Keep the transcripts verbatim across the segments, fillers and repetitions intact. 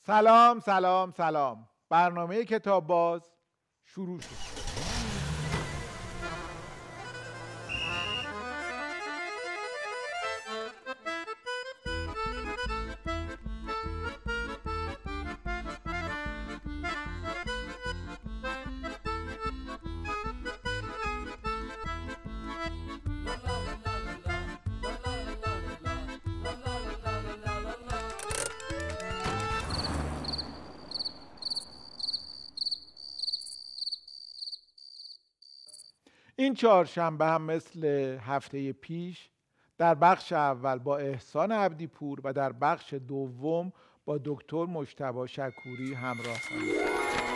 سلام سلام سلام. برنامه کتاب باز شروع شد. این چهارشنبه هم مثل هفته پیش در بخش اول با احسان عبدیپور و در بخش دوم با دکتر مجتبی شکوری همراه خواهیم.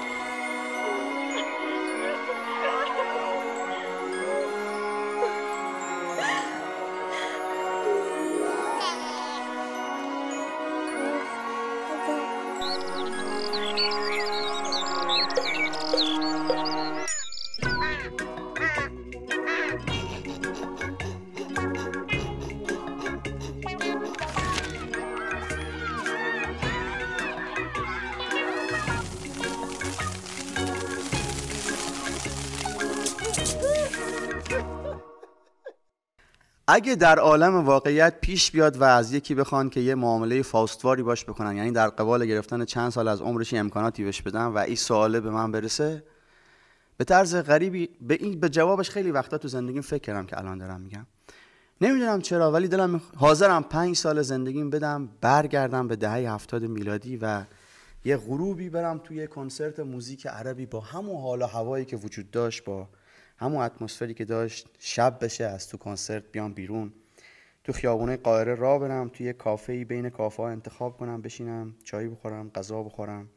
اگه در عالم واقعیت پیش بیاد و از یکی بخوان که یه معامله فاستواری باش بکنن، یعنی در قبال گرفتن چند سال از عمرش امکاناتی بهش بدن و این سواله به من برسه، به طرز غریبی به این به جوابش خیلی وقتا تو زندگیم فکر کردم که الان دارم میگم. نمیدونم چرا ولی دلم حاضرم پنج سال زندگیم بدم برگردم به دهه هفتاد میلادی و یه غروبی برم توی کنسرت موزیک عربی با همون حال و هوایی که وجود داشت، با همون اتمسفری که داشت. شب بشه از تو کنسرت بیام بیرون، تو خیابونه قاهره راه برم، توی کافه‌ای بین کافه‌ها انتخاب کنم بشینم، چای بخورم، غذا بخورم.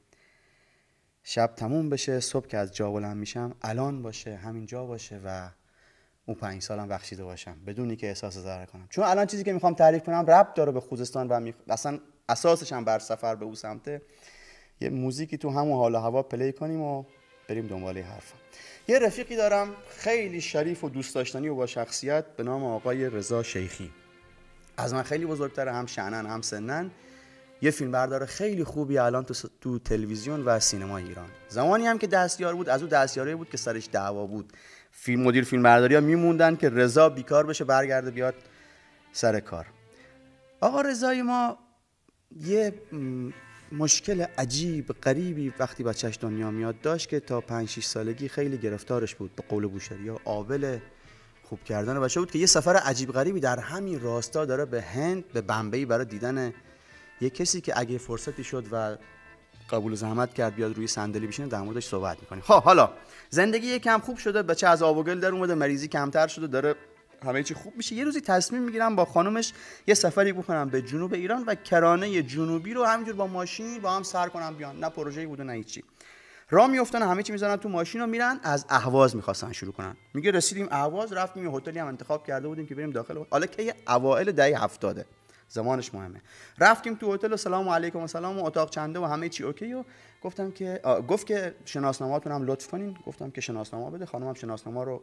شب تموم بشه، صبح که از جا بلند میشم الان باشه، همینجا باشه و اون پنج سالم بخشیده باشم بدون اینکه احساس ضرر کنم. چون الان چیزی که میخوام تعریف کنم ربط داره به خوزستان و می... اصلا اساسش هم بر سفر به اون سمته. یه موزیکی تو همون حال و هوا پلی کنیم و بریم دنبال حرفم. یه رفیقی دارم خیلی شریف و دوست داشتنی و با شخصیت به نام آقای رضا شیخی. از من خیلی بزرگتره، هم شأنن هم سنن. یه فیلمبردار خیلی خوبی الان تو, تو تلویزیون و سینما ایران. زمانی هم که دستیار بود، از اون دستیاری بود که سرش دعوا بود. فیلم مدیر فیلمبرداری‌ها میموندن که رضا بیکار بشه برگرده بیاد سر کار. آقا رضای ما یه مشکل عجیب غریبی وقتی بچهش دنیا میاد داشت که تا پنج شش سالگی خیلی گرفتارش بود. به قول بوشهری‌ها آول خوب کردن بچه بود که یه سفر عجیب غریبی در همین راستا داره به هند، به بمبئی، برای دیدن یه کسی که اگه فرصتی شد و قبول زحمت کرد بیاد روی صندلی بشینه در موردش صحبت می‌کنیم. خب حالا زندگی یکم خوب شده، بچه از آب و گل در اومده، مریضی کمتر شده، داره همه چی خوب میشه. یه روزی تصمیم میگیرم با خانومش یه سفری بکنم به جنوب ایران و کرانه جنوبی رو همینجور با ماشین با هم سر کنم بیان. نه پروژه‌ای بوده نه هیچی. راه میافتن، همه چی میذارن تو ماشین و میرن. از اهواز میخواستن شروع کنن. میگه رسیدیم اهواز، رفتیم یه هتلی هم انتخاب کرده بودیم که بریم داخل. حالا که اوایل دهه هفتاد زمانش مهمه. رفتیم تو هتل و سلام علیکم و سلام و اتاق چنده و همه چی اوکی و گفتم که گفت که شناسنامه‌تون هم لطف کنین. گفتم که شناسنامه بده. خانمم شناسنامه رو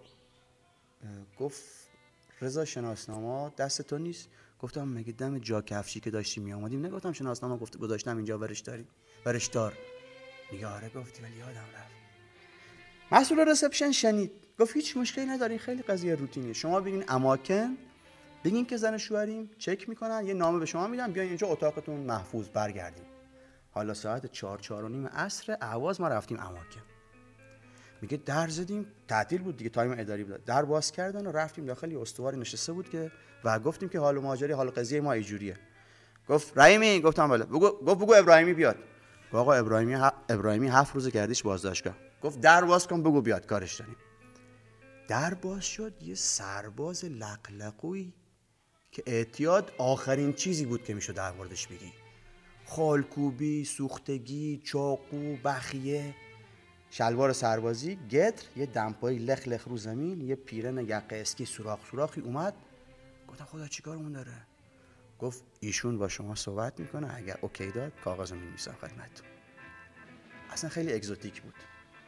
گفت رضا شناسنامه دست تو نیست؟ گفتم مگه دم جا کفشی که داشتیم می اومدیم نگفتم شناسنامه؟ گفت گذاشتم اینجا ورش داری ورش دار. میگه آره. گفتی ولی یادم رفت. مسئول رسپشن شنید، گفت هیچ مشکلی ندارین، خیلی قضیه روتینیه، شما برین اماکن بگین که زن شوهریم، چک میکنن، یه نامه به شما میدن، بیاین اینجا اتاقتون محفوظ، برگردیم. حالا ساعت چهار چهار و نیم عصر اهواز ما رفتیم اماکن. میگه در زدیم، تعطیل بود دیگه، تایم اداری بود، در باز کردن و رفتیم داخل. یه استواری نشسته بود که و گفتیم که حال و ماجرا حال قضیه ما اینجوریه. گفت رحیمی؟ گفتم بله. بگو گفت بگو ابراهیمی بیاد. گفت آقا ابراهیمی ه... ابراهیمی هفت روز کردیش بازداشتگاه. گفت در باز کن بگو بیاد، کارش داریم. در باز شد. یه سرباز لقلقوی که اعتیاد آخرین چیزی بود که میشد در موردش بگی. خالکوبی، سوختگی، چاقو، بخیه، شلوار سربازی، گتر، یه دمپایی لخ لخ رو زمین، یه پیرن یقه اسکی سوراخ سوراخی اومد. گفتم خدا چیکارمون داره؟ گفت ایشون با شما صحبت میکنه، اگر اوکی داد کاغذو می‌نویسم خدمتتون. اصلا خیلی اگزوتیک بود.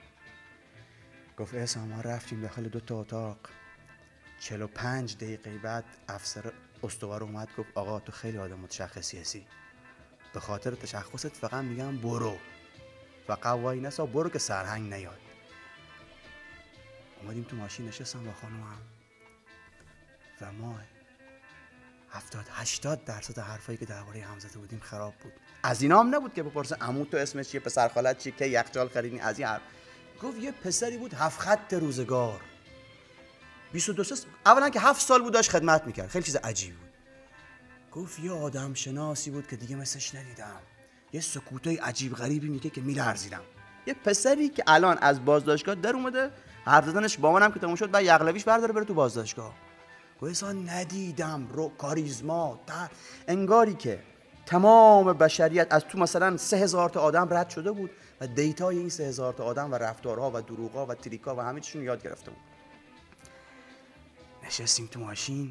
گفت احسان ما رفتیم داخل دو تا اتاق. چهل و پنج دقیقه بعد افسر استوار اومد گفت آقا تو خیلی آدم متشخصی هستی، به خاطر تشخصت فقط میگم برو، فقط وای نسا برو که سرهنگ نیاد. اومدیم تو ماشین نشستم با خانومم و ما هفتاد هشتاد درصد حرفایی که درباره هم زده بودیم خراب بود. از اینا هم نبود که بپرسه عمو تو اسمش چیه، پسر خالت چیه، که یخچال خریدین، از این حرف. گفت یه پسری بود هفت خط روزگار، بیست و دو سال، اولا که هفت سال بود داشت خدمت میکرد، خیلی چیز عجیبی بود. گفت یه آدم شناسی بود که دیگه مثلش ندیدم، یه سکوتای عجیب غریبی میگه که میلرزیدم. یه پسری که الان از بازداشتگاه در اومده، حرف زدنش با منم که تموم شد بعد یغلبیش برداره بره تو بازداشتگاه. گفت ندیدم رو کاریزما در انگاری که تمام بشریت از تو مثلا سه هزار تا آدم رد شده بود و دیتای این سه هزار تا آدم و رفتارها و دروغا و تریکا و همه چیشون یاد گرفته بود. نشستیم تو ماشین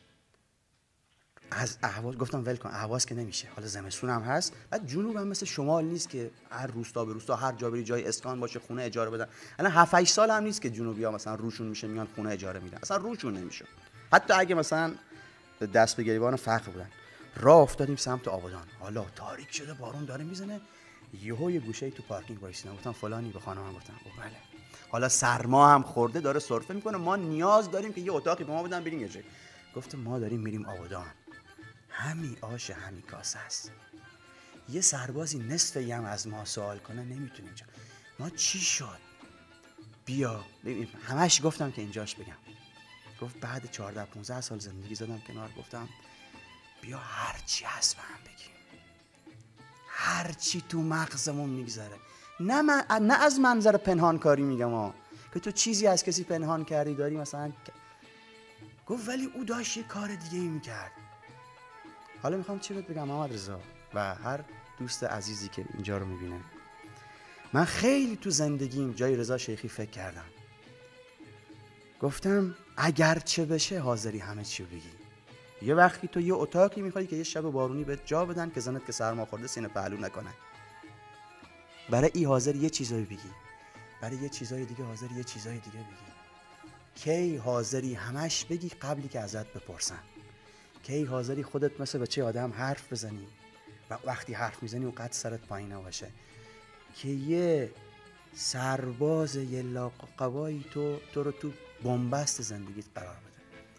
از اهواز، گفتم ول کن اهواز که نمیشه، حالا زمستون هم هست، بعد جنوب هم مثل شمال نیست که هر روستا به روستا هر جا بری جای اسکان باشه خونه اجاره بدن. الان هفت هشت سال هم نیست که جنوبی‌ها مثلا روشون میشه میان خونه اجاره میدن، اصلا روشون نمیشه، حتی اگه مثلا دست به گریبان فقر بودن. راه افتادیم سمت آبادان، حالا تاریک شده، بارون داره میزنه، یهو یه گوشه تو پارکینگ وایسیدم، گفتم فلانی، به خانمم گفتم گفت بله. حالا سرما هم خورده داره سرفه میکنه، ما نیاز داریم که یه اتاقی به ما بدن بریم یه جایی. گفتم ما داریم میریم آبادان، همین آش همین کاسه است، یه سربازی نصف یم از ما سوال کنه نمیتونه اینجا، ما چی شد؟ بیا همش گفتم که اینجاش بگم. گفت بعد چهارده پانزده سال زندگی زدم کنار، گفتم بیا هرچی هست به هم بگیم، هرچی تو مغزمون میگذره، نه من، نه از منظر پنهان کاری میگم ها که تو چیزی از کسی پنهان کردی داری مثلا. گفت ولی او داشت یه کار دیگه ای میکرد. حالا میخوام چی بهت بگم محمد رضا و هر دوست عزیزی که اینجا رو میبینه، من خیلی تو زندگیم جای رضا شیخی فکر کردم، گفتم اگر چه بشه حاضری همه چی رو بگی. یه وقتی تو یه اتاقی میخوای که یه شب بارونی بهت جا بدن که زنت که سرما خورده سینه پهلو نکنه، برای ای حاضر یه چیزایی بگی، برای یه چیزای دیگه حاضر یه چیزای دیگه بگی. کی حاضری همش بگی قبلی که ازت بپرسن؟ کی حاضری خودت مثل بچه آدم حرف بزنی و وقتی حرف میزنی اونقدر سرت پایین نباشه که یه سرباز یه لاقوایی تو تو رو تو بنبست زندگیت قرار بده؟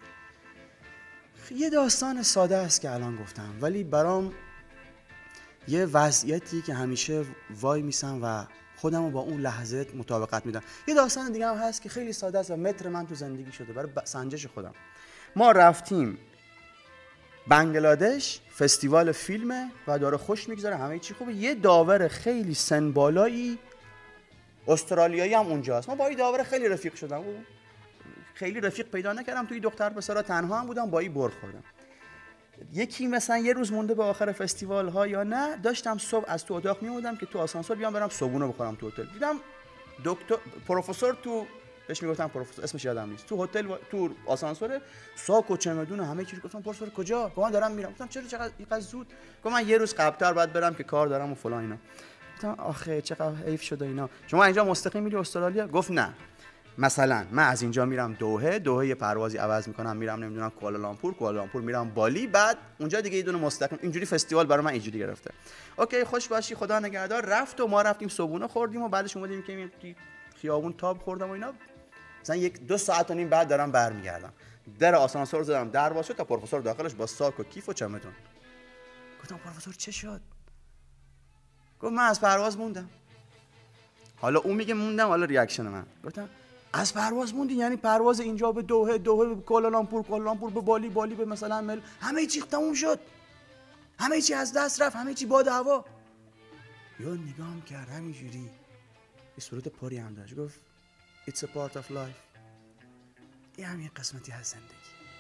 یه داستان ساده است که الان گفتم، ولی برام یه وضعیتی که همیشه وای میسم و خودم رو با اون لحظه مطابقت میدم. یه داستان دیگه هم هست که خیلی ساده است و متر من تو زندگی شده برای سنجش خودم. ما رفتیم بنگلادش، فستیوال فیلمه و داره خوش میگذره، همه چی خوبه. یه داور خیلی سن بالایی استرالیایی هم اونجاست. ما با این داور خیلی رفیق شدم و خیلی رفیق پیدا نکردم، توی دختر پسرا تنها هم بودم، با این بر خوردم. یکی مثلا یه روز مونده به آخر فستیوال ها یا نه، داشتم صبح از تو اتاق میومدم که تو آسانسور بیام برم صبحونه بخورم تو هتل، دیدم دکتر پروفسور تو، بهش میگفتم پروفسور، اسمش یادم نیست، تو هتل و... تو آسانسور ساک و چمدون و همه چی. گفتم پروفسور کجا؟ گفت من دارم میرم. گفتم چرا چقدر اینقدر زود؟ گفت من یه روز قبل‌تر باید برم که کار دارم و فلان اینا. گفتم آخه چقدر حیف شده اینا، شما اینجا مستقیم میری استرالیا؟ گفت نه، مثلا من از اینجا میرم دوحه، دوحه یه پروازی عوض میکنم میرم نمیدونم کوالالامپور، کوالالامپور میرم بالی، بعد اونجا دیگه یه دونه مستقیم. اینجوری فستیوال برای من اینجوری گرفته. اوکی خوش باشی، خدا نگهدار. رفت و ما رفتیم صبحونه خوردیم و بعدش اومدیم که توی خیابون تاب خوردم و اینا. مثلا یک دو ساعت و نیم بعد دارم برمیگردم، در آسانسور زدم، در باز شد تا پروفسور داخلش با ساک و کیف و چمدون. گفتم پروفسور چه شد؟ گفت من از پرواز موندم. حالا اون میگه موندم، حالا ریاکشن من. گفتم از پرواز موندی یعنی پرواز اینجا به دوحه، دوحه به کوالالامپور، کوالالامپور به بالی، بالی به مثلا مل، همه چی تموم شد، همه چی از دست رفت، همه چی باد هوا. یا نگام کرد همینجوری به صورت پری هم داشت، گفت It's a part of life. این همین قسمتی از زندگی.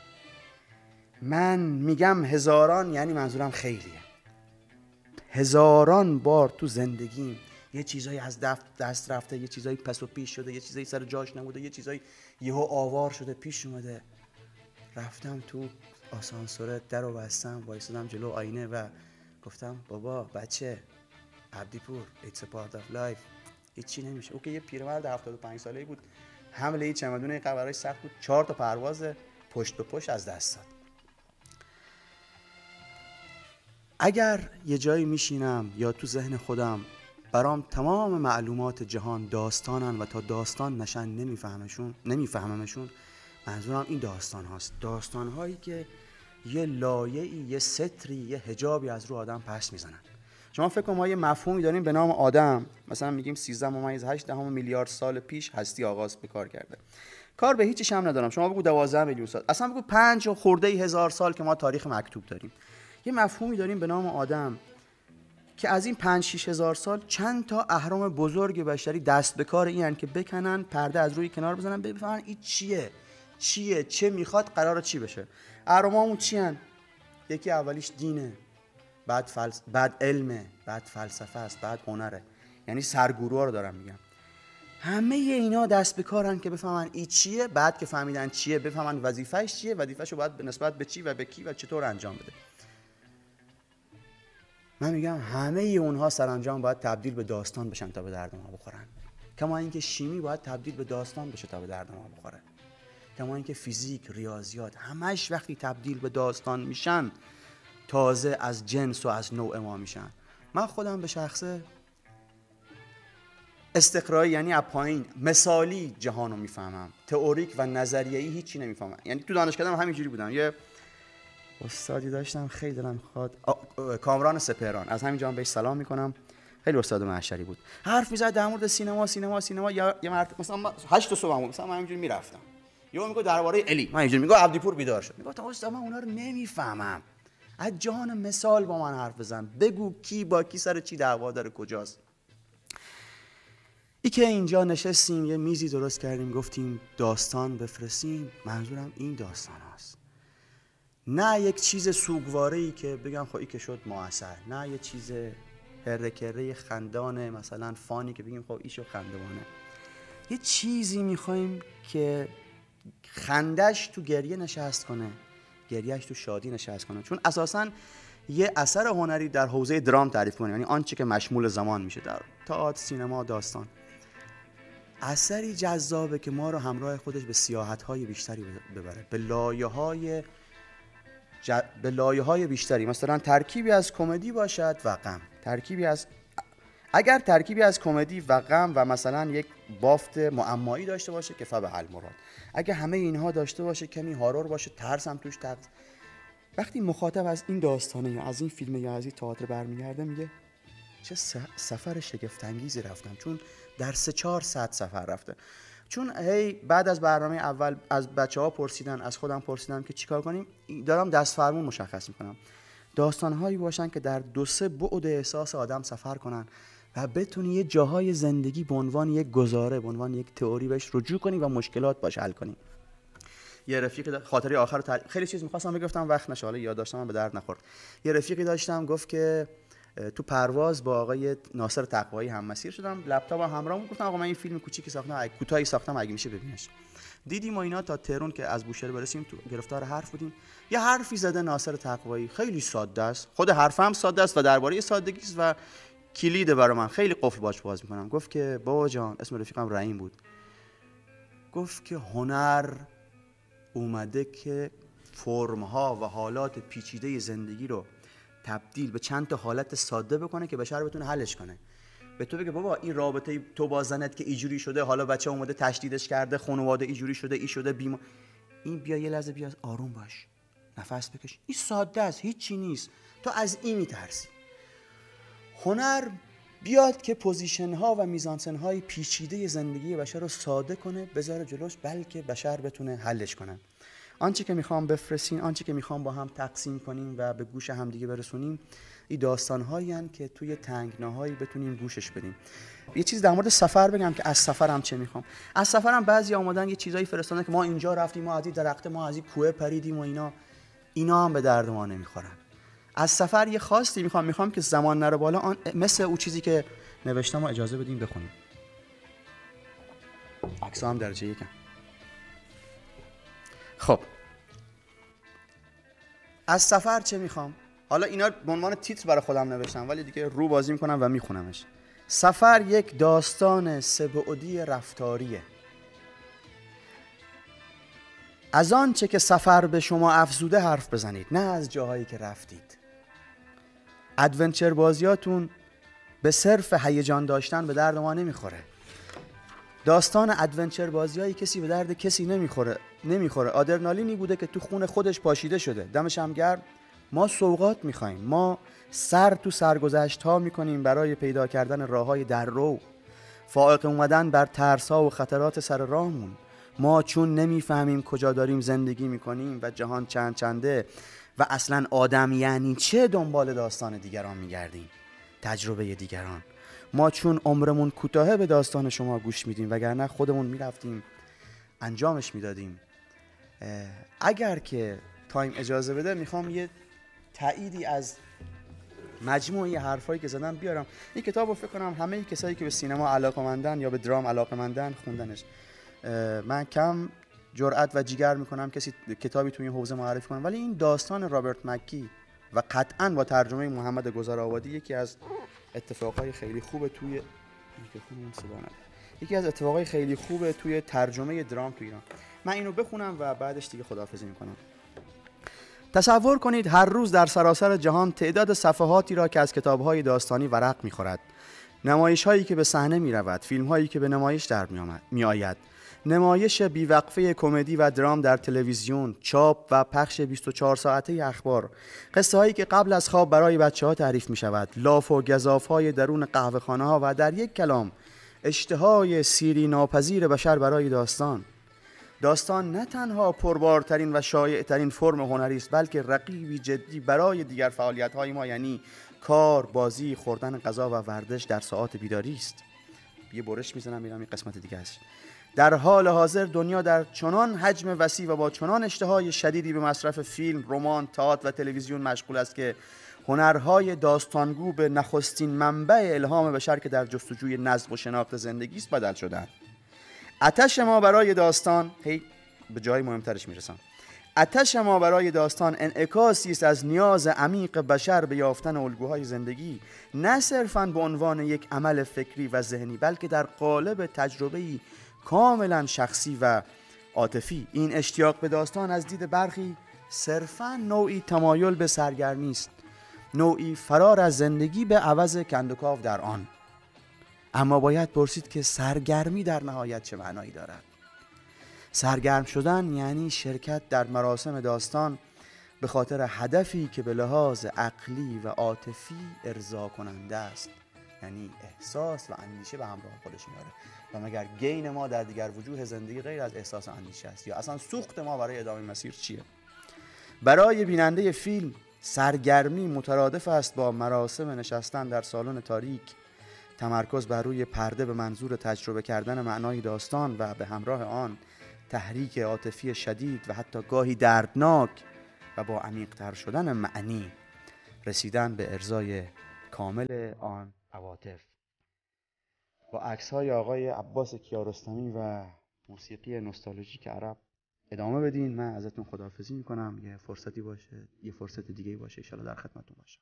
من میگم هزاران، یعنی منظورم خیلیه، هزاران بار تو زندگیم یه چیزایی از دست رفته، یه چیزایی پس و پیش شده، یه چیزایی سر جاش نبوده، یه چیزایی یهو آوار شده پیش اومده. رفتم تو آسانسور، در رو بستم، وایسادم جلو آینه و گفتم بابا بچه عبدی پور It's a part of life. هیچی نمیشه. اوکی یه پیرمرد هفتاد و پنج ساله‌ای بود، حمله یه چمدون قبرش سخت بود، چهار تا پرواز پشت به پشت از دست داد. اگر یه جایی میشینم یا تو ذهن خودم برام تمام معلومات جهان داستانن و تا داستان نشن نمیفهمشون نمیفهممشون، منظورم این داستان هاست، داستان هایی که یه لایه‌ای، یه ستری، یه حجابی از رو آدم پس میزنن. شما فکر کنید ما یه مفهومی داریم به نام آدم، مثلا میگیم سیزده ممیز هشت دهم میلیارد سال پیش هستی آغاز به کار کرده. کار به هیچیش هم ندارم، شما بگو دوازده میلیون سال، اصلا بگو پنج و خورده هزار سال که ما تاریخ مکتوب داریم. یه مفهومی داریم به نام آدم که از این پنج شش هزار سال چند تا اهرام بزرگ بشری دست به کار اینن که بکنن، پرده از روی کنار بزنن، بفهمن این چیه چیه چه میخواد، قراره چی بشه. اهرامامون چی هن؟ یکی اولیش دینه، بعد فلس... بعد علمه، بعد فلسفه است، بعد هنره. یعنی سرگروها رو دارم میگم. همه اینا دست به کارن که بفهمن این چیه، بعد که فهمیدن چیه بفهمن وظیفه‌اش چیه، وظیفه‌شو باید به نسبت به چی و به کی و چطور انجام بده. من میگم همه اونها سرانجام باید تبدیل به داستان بشن تا به درد ما بخورن. کما اینکه شیمی باید تبدیل به داستان بشه تا به درد ما بخوره. کما اینکه فیزیک، ریاضیات همش وقتی تبدیل به داستان میشن تازه از جنس و از نوع ما میشن. من خودم به شخصه استقرایی، یعنی از پایین مثالی جهانو میفهمم، تئوریک و نظریه‌ای هیچی نمیفهمم. یعنی تو دانشگاه هم همینجوری بودم. یه استادی داشتم خیلی دلم می‌خواد، کامران سپهران، از همینجا هم بهش سلام میکنم، خیلی استاد محشری بود. حرف میزد در مورد سینما سینما سینما یا یه مرتبه مثلا هشت صبح هم مثلا من همینجوری میرفتم، یهو میگه درباره الی، من اینجوری میگم عبدیپور بیدار شد، میگم استاد من اونا رو نمیفهمم، از جهان مثال با من حرف بزن، بگو کی با کی سر چی دعوا داره، کجاست. ای که اینجا نشستیم یه میزی درست کردیم گفتیم داستان بفرستیم، منظورم این داستان هاست، نه یک چیز سوگواره‌ای که بگم خب این که شد مؤثر، نه یه چیز هره کره خندانه مثلا فانی که بگیم خب این شد خندوانه. یه چیزی میخوایم که خندش تو گریه نشست کنه، گریهش تو شادی نشست کنه، چون اساساً یه اثر هنری در حوزه درام تعریف کنه، یعنی آنچه که مشمول زمان میشه، در تئاتر، سینما، داستان، اثری جذابه که ما رو همراه خودش به سیاحت‌های بیشتری ببره، به لایه‌های ج... به لایه‌های بیشتری، مثلا ترکیبی از کمدی باشد و غم، ترکیبی از اگر ترکیبی از کمدی و غم و مثلا یک بافت معمایی داشته باشه که فبحل مراد، اگه همه اینها داشته باشه، کمی هارور باشه، ترس هم توش تقص، وقتی مخاطب از این داستانه یا از این فیلم یا از این تئاتر برمیگرده میگه چه سفر شگفت انگیزی رفتم، چون در سه چهار ساعت سفر رفته. چون هی بعد از برنامه اول از بچه‌ها پرسیدن، از خودم پرسیدم که چیکار کنیم، دارم دست فرمون مشخص میکنم، داستان‌هایی باشن که در دو سه بعد احساس آدم سفر کنن و بتونی یه جاهای زندگی به عنوان یک گزاره، به عنوان یک تئوری بهش رجوع کنی و مشکلات باش حل کنی. یه رفیق خاطره آخر رو تعریف، خیلی چیز می‌خواستم بگفتم وقت نشه، حالا یادداشتم به درد نخورد. یه رفیقی داشتم گفت که تو پرواز با آقای ناصر تقوایی هم مسیر شدم، لپتاپم همراهم، گفتم آقا من این فیلم کوچیکی ساختم، کوتاهی ساختم، اگه میشه ببینش. دیدیم و اینا تا تهران که از بوشهر برسیم تو گرفتار حرف بودیم، یه حرفی زده ناصر تقوایی، خیلی ساده است، خود حرفم ساده است و درباره سادگی است و کلیده برای من، خیلی قفل باش باز میکنم. گفت که بابا جان، اسم رفیقم رحیم بود، گفت که هنر اومده که فرم‌ها و حالات پیچیده زندگی رو تبدیل به چند تا حالت ساده بکنه که بشر بتونه حلش کنه. به تو بگه بابا این رابطه تو با زنت که اینجوری شده، حالا بچه اومده تشدیدش کرده، خانواده اینجوری شده، این شده بیمار، این بیا یه لحظه بیا آروم باش، نفس بکش، این ساده است، هیچی نیست، تو از این میترسی. هنر بیاد که پوزیشن ها و میزانسن های پیچیده زندگی بشر رو ساده کنه، بذاره جلوش، بلکه بشر بتونه حلش کنه. آنچه که میخوام بفرستین، آنچه که میخوام با هم تقسیم کنیم و به گوش هم دیگه برسونیم، این داستان‌هایی هستند که توی تنگناهایی بتونیم گوشش بدیم. یه چیز در مورد سفر بگم که از سفرم چه میخوام. از سفرم بعضی اومدن یه چیزایی فرستادن که ما اینجا رفتیم، ما از این درخت، ما از این کوه پریدیم و اینا، اینا هم به درد ما نمیخورن. از سفر یه خواستی میخوام، میخوام که زمان نره بالا، آن مثل اون چیزی که نوشتم اجازه بدیم بخونیم. عکس‌ها هم درجه یکم. خب از سفر چه میخوام؟ حالا اینا به عنوان تیتر برای خودم نوشتم، ولی دیگه رو بازی میکنم و میخونمش. سفر یک داستان سه‌بعدی رفتاریه. از آن چه که سفر به شما افزوده حرف بزنید، نه از جاهایی که رفتید. ادونچر بازیاتون به صرف هیجان داشتن به درد ما نمیخوره. داستان ادونچر بازیایی کسی به درد کسی نمیخوره نمیخوره آدرنالینی بوده که تو خون خودش پاشیده شده. دمش هم گرم. ما سوغات میخوایم، ما سر تو سرگذشت ها میکنیم برای پیدا کردن راههای در رو، فائق اومدن بر ترس‌ها و خطرات سر راهمون. ما چون نمیفهمیم کجا داریم زندگی میکنیم و جهان چند چنده و اصلا آدم یعنی چه، دنبال داستان دیگران میگردیم، تجربه دیگران. ما چون عمرمون کوتاهه به داستان شما گوش میدیم، وگرنه خودمون میرفتیم انجامش میدادیم. اگر که تایم اجازه بده میخوام یه تأییدی از مجموعه حرفایی که زدم بیارم. این کتاب رو فکر کنم همه کسایی که به سینما علاقه‌مندن یا به درام علاقه‌مندن خوندنش. من کم جرأت و جیگر میکنم کسی کتابی توی این حوزه معرفی کنم، ولی این داستان رابرت مکی و قطعاً با ترجمه محمد گذرآبادی یکی از اتفاقای خیلی خوبه توی یکی از اتفاقای خیلی خوبه توی ترجمه درام تو ایران. من اینو بخونم و بعدش دیگه خداحافظی میکنم. تصور کنید هر روز در سراسر جهان تعداد صفحاتی را که از کتاب‌های داستانی ورق می‌خورد، نمایش‌هایی که به صحنه می‌رود، فیلم‌هایی که به نمایش در می‌آید، نمایش بیوقفه کمدی و درام در تلویزیون، چاپ و پخش بیست و چهار ساعته اخبار، قصه‌هایی که قبل از خواب برای بچه‌ها تعریف می‌شود، لاف و گزاف‌های درون قهوه‌خانه‌ها و در یک کلام اشتهای سیری ناپذیر بشر برای داستان. داستان نه تنها پربارترین و شایع‌ترین فرم هنری است، بلکه رقیبی جدی برای دیگر فعالیت‌های ما، یعنی کار، بازی، خوردن غذا و ورزش در ساعات بیداری است. یه برش میزنم میرم این قسمت دیگه است. در حال حاضر دنیا در چنان حجم وسیع و با چنان اشتهای شدیدی به مصرف فیلم، رمان، تئاتر و تلویزیون مشغول است که هنرهای داستانگو به نخستین منبع الهام بشر که در جستجوی نظم و شناخت زندگی است بدل شدند. آتش ما برای داستان، هی به جای مهمترش میرسم، آتش ما برای داستان انعکاسی است از نیاز عمیق بشر به یافتن الگوهای زندگی، نه صرفاً به عنوان یک عمل فکری و ذهنی، بلکه در قالب تجربه‌ای کاملا شخصی و عاطفی. این اشتیاق به داستان از دید برخی صرفاً نوعی تمایل به سرگرمی است، نوعی فرار از زندگی به عوض کندوکاو در آن. اما باید پرسید که سرگرمی در نهایت چه معنایی دارد؟ سرگرم شدن یعنی شرکت در مراسم داستان به خاطر هدفی که به لحاظ عقلی و عاطفی ارضا کننده است، یعنی احساس و اندیشه به همراه خودش میاره. و مگر گین ما در دیگر وجوه زندگی غیر از احساس و اندیشه است؟ یا اصلا سوخت ما برای ادامه مسیر چیه؟ برای بیننده فیلم سرگرمی مترادف است با مراسم نشستن در سالن تاریک، تمرکز بر روی پرده به منظور تجربه کردن معنای داستان و به همراه آن تحریک عاطفی شدید و حتی گاهی دردناک و با عمیق‌تر شدن معنی رسیدن به ارضای کامل آن عواطف. با عکس‌های آقای عباس کیارستمی و موسیقی نوستالژیک عرب ادامه بدین. من ازتون خداحافظی میکنم. یه فرصتی باشه، یه فرصت دیگه باشه، ان شاءالله در خدمتتون باشم.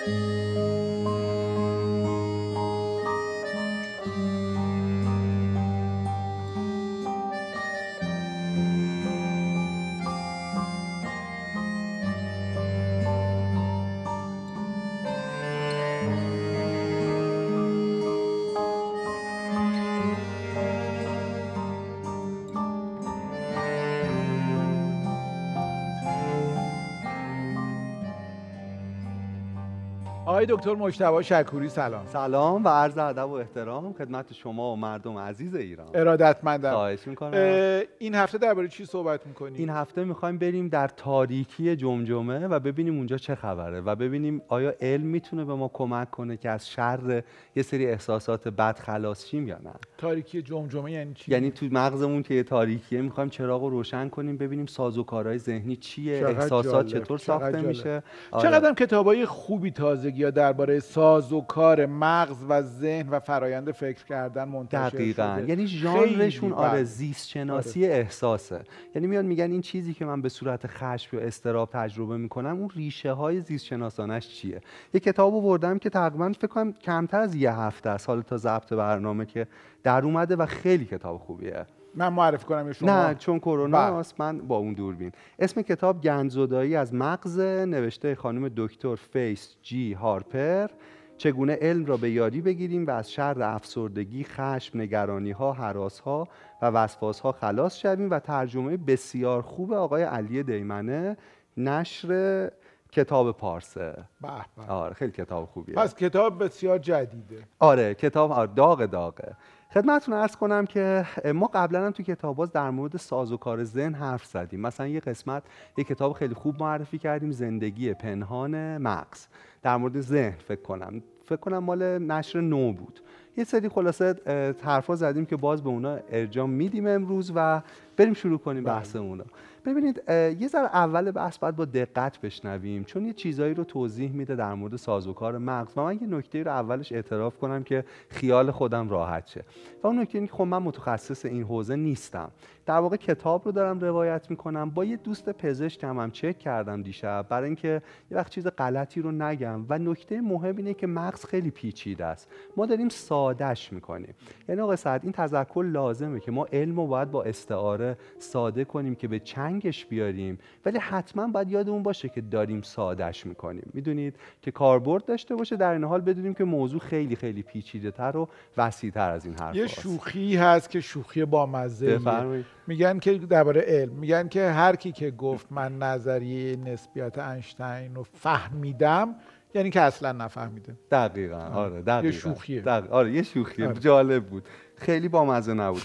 آقای دکتر مجتبی شکوری سلام. سلام و عرض ادب و احترام خدمت شما و مردم عزیز ایران. ارادتمندم. خواهش میکنم. این هفته درباره چی صحبت میکنیم؟ این هفته میخوایم بریم در تاریکی جمجمه و ببینیم اونجا چه خبره و ببینیم آیا علم میتونه به ما کمک کنه که از شر یه سری احساسات بد خلاص شیم یا نه. تاریکی جمجمه یعنی چی؟ یعنی تو مغزمون که یه تاریکیه میخوایم چراغ رو روشن کنیم ببینیم سازوکارهای ذهنی چیه، احساسات جالب. چطور ساخته جالب. میشه. چقدر کتابای خوبی تازگی ها درباره سازوکار مغز و ذهن و فرایند فکر کردن منتشر دقیقاً شده. یعنی ژانرشون آره زیست شناسی احساسه. یعنی میاد میگن این چیزی که من به صورت خشم یا اضطراب تجربه میکنم اون ریشه های زیست شناسانش چیه. یه کتاب آوردم که تقریباً فکر کنم کمتر از یه هفته است حالا تا ضبط برنامه که در اومده و خیلی کتاب خوبیه. من معرفی کنم شما؟ نه چون کرونا است من با اون دوربین. اسم کتاب گندزدایی از مغز، نوشته خانم دکتر فیس جی هارپر. چگونه علم را به یاری بگیریم و از شر افسردگی، خشم، نگرانی‌ها، هراس‌ها و وسواس‌ها خلاص شویم و ترجمه بسیار خوب آقای علی دیمنه، نشر کتاب پارسه. به به. آره خیلی کتاب خوبیه. پس کتاب بسیار جدیده. آره کتاب آره داغ داغه. خدمتتون عرض کنم که ما قبلا هم تو کتاب‌باز در مورد سازوکار ذهن حرف زدیم. مثلا یه قسمت یه کتاب خیلی خوب معرفی کردیم، زندگی پنهان مغز، در مورد ذهن فکر کنم فکر کنم مال نشر نو بود. یه سری خلاصه حرفا زدیم که باز به اونا ارجاع میدیم امروز و بریم شروع کنیم بحثمون رو. ببینید یه ذره اول بحث باید با دقت بشنویم چون یه چیزایی رو توضیح میده در مورد سازوکار مغز و من یه نکته رو اولش اعتراف کنم که خیال خودم راحت شه. و اون نکته اینه که خب من متخصص این حوزه نیستم. در واقع کتاب رو دارم روایت میکنم. با یه دوست پزشکم هم چک کردم دیشب برای اینکه یه وقت چیز غلطی رو نگم و نکته مهم اینه که مغز خیلی پیچیده است. ما داریم سادهش میکنیم. یعنی آقا سعد این تذکر لازمه که ما علم رو باید با استعاره ساده کنیم که به چنگش بیاریم ولی حتما باید یادمون باشه که داریم سادهش میکنیم. میدونید که کاربرد داشته باشه در این حال بدونیم که موضوع خیلی خیلی پیچیده‌تر و وسیع‌تر از این حرف یه هست. شوخی هست که شوخی بامزه. میگن که درباره علم میگن که هر کی که گفت من نظریه نسبیت اینشتین رو فهمیدم یعنی که اصلا نفهمیده. دقیقاً آره دقیقاً. یه شوخیه. دقیقاً. آره یه شوخیه. آره. جالب بود. خیلی بامزه نبود.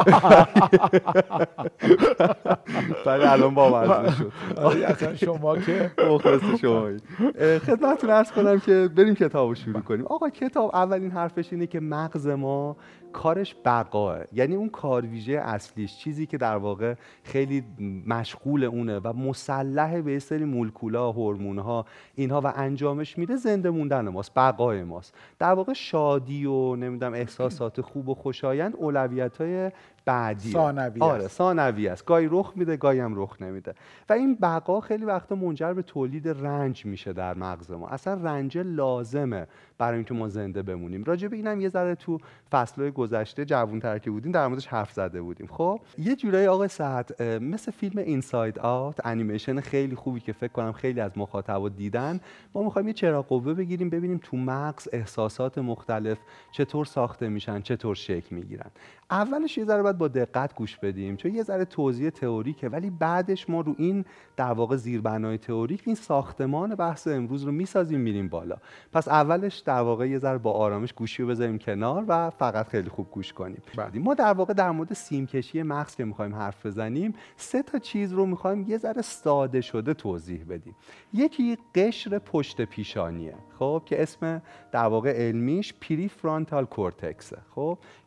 ولی الان بامزه شد. اصلا شما که مخلص شمایید. خدمتتون عرض کنم که بریم کتابو شروع کنیم. آقا کتاب اولین حرفش اینه که مغز ما کارش بقاه، یعنی اون کارویژه اصلیش، چیزی که در واقع خیلی مشغول اونه و مسلح به سری مولکول‌ها، هورمون‌ها اینها و انجامش میده زنده موندن ماست، بقای ماست. در واقع شادی و نمیدونم احساسات خوب و خوشایند اولویت‌های بعدیه. ثانوی آره است. ثانوی است. گاهی رخ میده گاهی هم رخ نمیده و این بقا خیلی وقتا منجر به تولید رنج میشه در مغز ما. اصلا رنج لازمه برای اینکه ما زنده بمونیم. راجع به اینم یه ذره تو فصل‌های گذشته جوان‌تر که بودیم در موردش حرف زده بودیم. خب یه جورایی آقا سعد مثل فیلم اینساید آوت، انیمیشن خیلی خوبی که فکر کنم خیلی از مخاطبا دیدن، ما می‌خوایم یه چراغ قوه بگیریم ببینیم تو مغز احساسات مختلف چطور ساخته میشن، چطور شکل میگیرن. اولش یه ذره باید با دقت گوش بدیم چون یه ذره توضیح تئوریکه ولی بعدش ما رو این در واقع زیربنای تئوریک این ساختمان بحث امروز رو میسازیم میریم بالا. پس اولش در واقع یه ذره با آرامش گوشی رو بذاریم کنار و فقط خیلی خوب گوش کنیم. بعدی ما در واقع در مورد سیمکشی مغز که میخوایم حرف بزنیم سه تا چیز رو میخوایم یه ذره ساده شده توضیح بدیم. یکی قشر پشت پیشانیه، خب که اسم در واقع علمیش پری فرانتال کورتکسه، خب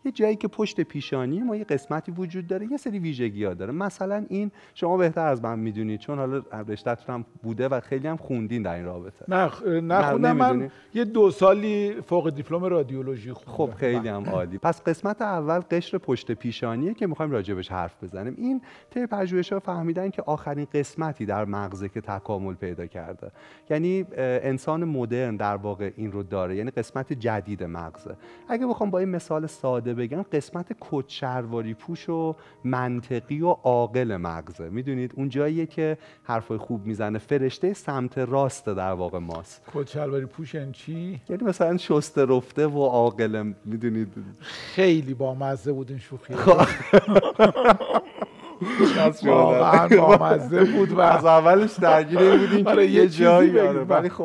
یه جایی که پشت پیشانی ما یه قسمتی وجود داره، یه سری ویژگی‌ها داره. مثلا این شما بهتر از من میدونید چون حالا رشته‌تون هم بوده و خیلی هم خوندین در این رابطه. نه نخوندم، من یه دو سالی فوق دیپلم رادیولوژی خوندم. خب خیلی هم عالی. پس قسمت اول قشر پشت پیشانیه که می‌خوایم راجبش حرف بزنیم. این طی پژوهش‌ها فهمیدن که آخرین قسمتی در مغزه که تکامل پیدا کرده. یعنی انسان مدرن در واقع این رو داره، یعنی قسمت جدید مغزه. اگه بخوام با این مثال ساده بگم، قسمت کدشلواری پوش و منطقی و عاقل مغزه. میدونید اون جاییه که حرفای خوب میزنه، فرشته سمت راست در واقع ماست. کدشلواری پوش یعنی چی؟ یعنی مثلا شسته رفته و عاقل. میدونید خیلی بامزه بود این شوخی. واقعا بامزه بود و از اولش درگیر بودیم که یه جایی بگیم، ولی خب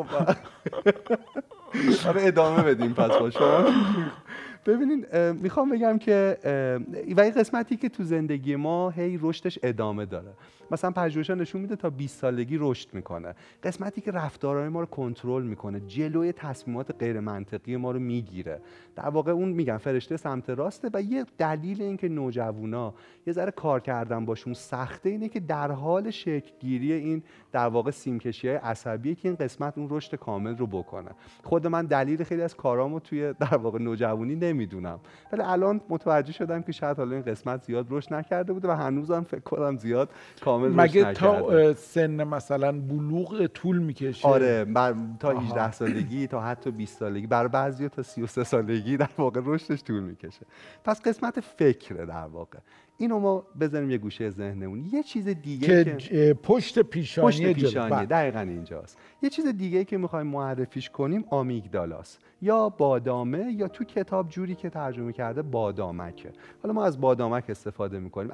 آره ادامه بدیم. پس با شما ببینید میخوام بگم که و این قسمتی که تو زندگی ما هی رشدش ادامه داره. مثلا پژوهش‌ها نشون میده تا بیست سالگی رشد میکنه. قسمتی که رفتارهای ما رو کنترل میکنه، جلوی تصمیمات غیر منطقی ما رو میگیره. در واقع اون میگن فرشته سمت راسته و یه دلیل این که نوجوانا یه ذره کار کردن باشون سخته اینه که در حال شکل گیری این در واقع سیمکشی‌های عصبیه که این قسمت اون رشد کامل رو بکنه. خود من دلیل خیلی از کارامو توی در واقع نوجوانی نمیدونم، ولی الان متوجه شدم که شاید حالا این قسمت زیاد رشد نکرده بوده و هنوزم فکر کنم زیاد کامل رشد مگه نکرده. تا سن مثلا بلوغ طول میکشه؟ آره بر... تا هجده سالگی تا حتی بیست سالگی، برای بعضیا تا سی و سه سالگی در واقع رشدش طول میکشه. پس قسمت فکره در واقع. اینو ما بذاریم یه گوشه ذهنمون. یه چیز دیگه که, که پشت پیشانی پشت پیشانی دقیقاً اینجاست. یه چیز دیگه که می‌خوایم معرفیش کنیم آمیگدالاست یا بادامه، یا تو کتاب جوری که ترجمه کرده بادامکه. حالا ما از بادامک استفاده می‌کنیم.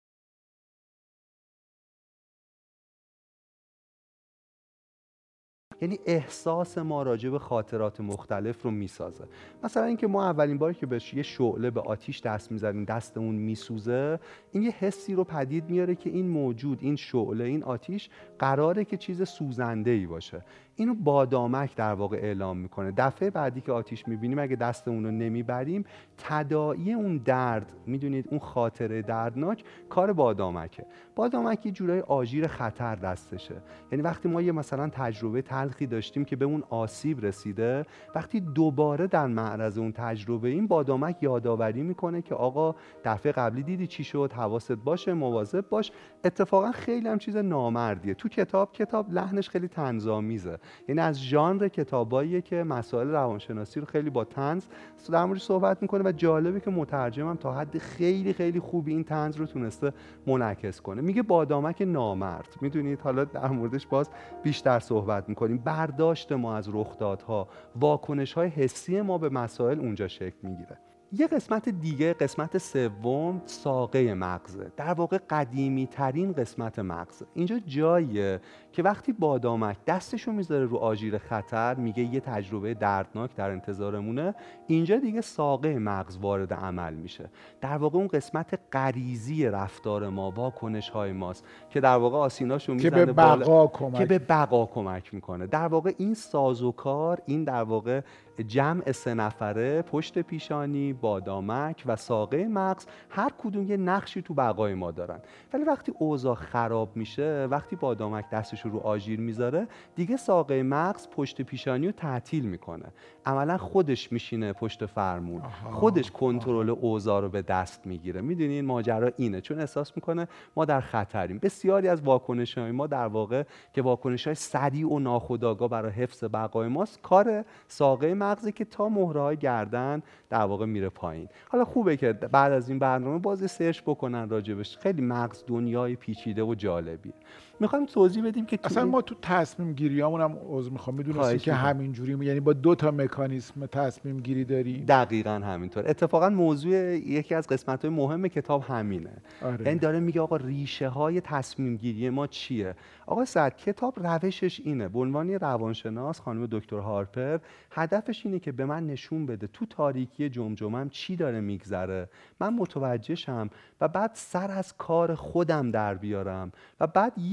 یعنی احساس ما راجع به خاطرات مختلف رو میسازه. مثلا اینکه ما اولین باری که بهش یه شعله به آتیش دست میزنیم دستمون میسوزه، این یه حسی رو پدید میاره که این موجود، این شعله، این آتیش قراره که چیز سوزنده‌ای باشه. اینو بادامک در واقع اعلام میکنه. دفعه بعدی که آتیش میبینیم اگه دستمون رو نمیبریم، تداعی اون درد، میدونید اون خاطره دردناک، کار بادامکه. بادامک یه جورای آژیر خطر دستشه. یعنی وقتی ما یه مثلا تجربه تلخی داشتیم که به اون آسیب رسیده، وقتی دوباره در معرض اون تجربه این بادامک یادآوری میکنه که آقا دفعه قبلی دیدی چی شد، حواست باشه، مواظب باش. اتفاقا خیلی هم چیز نامردیه. تو کتاب کتاب لحنش خیلی طنزآمیزه. یعنی از ژانر کتاباییه که مسائل روانشناسی رو خیلی با طنز در موردش صحبت میکنه و جالبه که مترجمم تا حد خیلی خیلی خوبی این طنز رو تونسته منعکس کنه. میگه بادامک نامرد. میدونید حالا در موردش باز بیشتر صحبت میکنیم. برداشت ما از رخدادها، واکنش‌های حسی ما به مسائل اونجا شکل میگیره. یه قسمت دیگه، قسمت سوم، ساقه مغزه. در واقع قدیمی ترین قسمت مغزه. اینجا جاییه که وقتی بادامک دستشو میذاره رو آژیر خطر، میگه یه تجربه دردناک در انتظارمونه، اینجا دیگه ساقه مغز وارد عمل میشه. در واقع اون قسمت غریزی رفتار ما، واکنش‌های ماست که در واقع آسیناشو میزنه که به بقا کمک که به بقا کمک میکنه. در واقع این سازوکار، این در واقع جمع سه نفره، پشت پیشانی، بادامک و ساقه مغز، هر کدوم یه نقشی تو بقای ما دارن. ولی وقتی اوضاع خراب میشه، وقتی بادامک دستش رو آژیر میذاره، دیگه ساقه مغز پشت پیشانی رو تعطیل میکنه. عملا خودش میشینه پشت فرمون، خودش کنترل اوضاع رو به دست میگیره. میدونین ماجرا اینه، چون احساس میکنه ما در خطریم. بسیاری از واکنش‌های ما در واقع که واکنش‌های سریع و ناخودآگاه برای حفظ بقای ماست، کار ساقه مغزی که تا مهره‌های گردن در واقع میره پایین. حالا خوبه که بعد از این برنامه بازی سرچ بکنن راجبش. خیلی مغز دنیای پیچیده و جالبیه. میخوایم توضیح بدیم که اصلا ما تو تصمیم گیریامون هم عذر میخوام میدونستی که همینجوری، یعنی با دو تا مکانیسم تصمیم گیری داریم. دقیقاً همینطور. اتفاقا موضوع یکی از قسمت‌های مهم کتاب همینه. آره. یعنی داره میگه آقا ریشه های تصمیم گیری ما چیه؟ آقا سعد، کتاب روشش اینه. به عنوان روانشناس خانم دکتر هارپر هدفش اینه که به من نشون بده تو تاریکی جمجمم چی داره میگذره، من متوجه شم و بعد سر از کار خودم در بیارم و بعد یه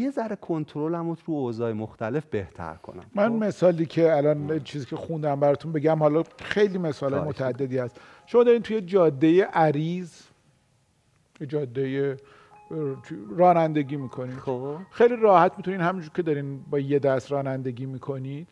یه ذره کنترلمو رو اوضاع مختلف بهتر کنم. من خب؟ مثالی که الان چیزی که خوندم براتون بگم، حالا خیلی مثال متعددی هست. شما دارین توی جاده عریض، جاده رانندگی میکنید، خب خیلی راحت میتونین همونجور که دارین با یه دست رانندگی میکنید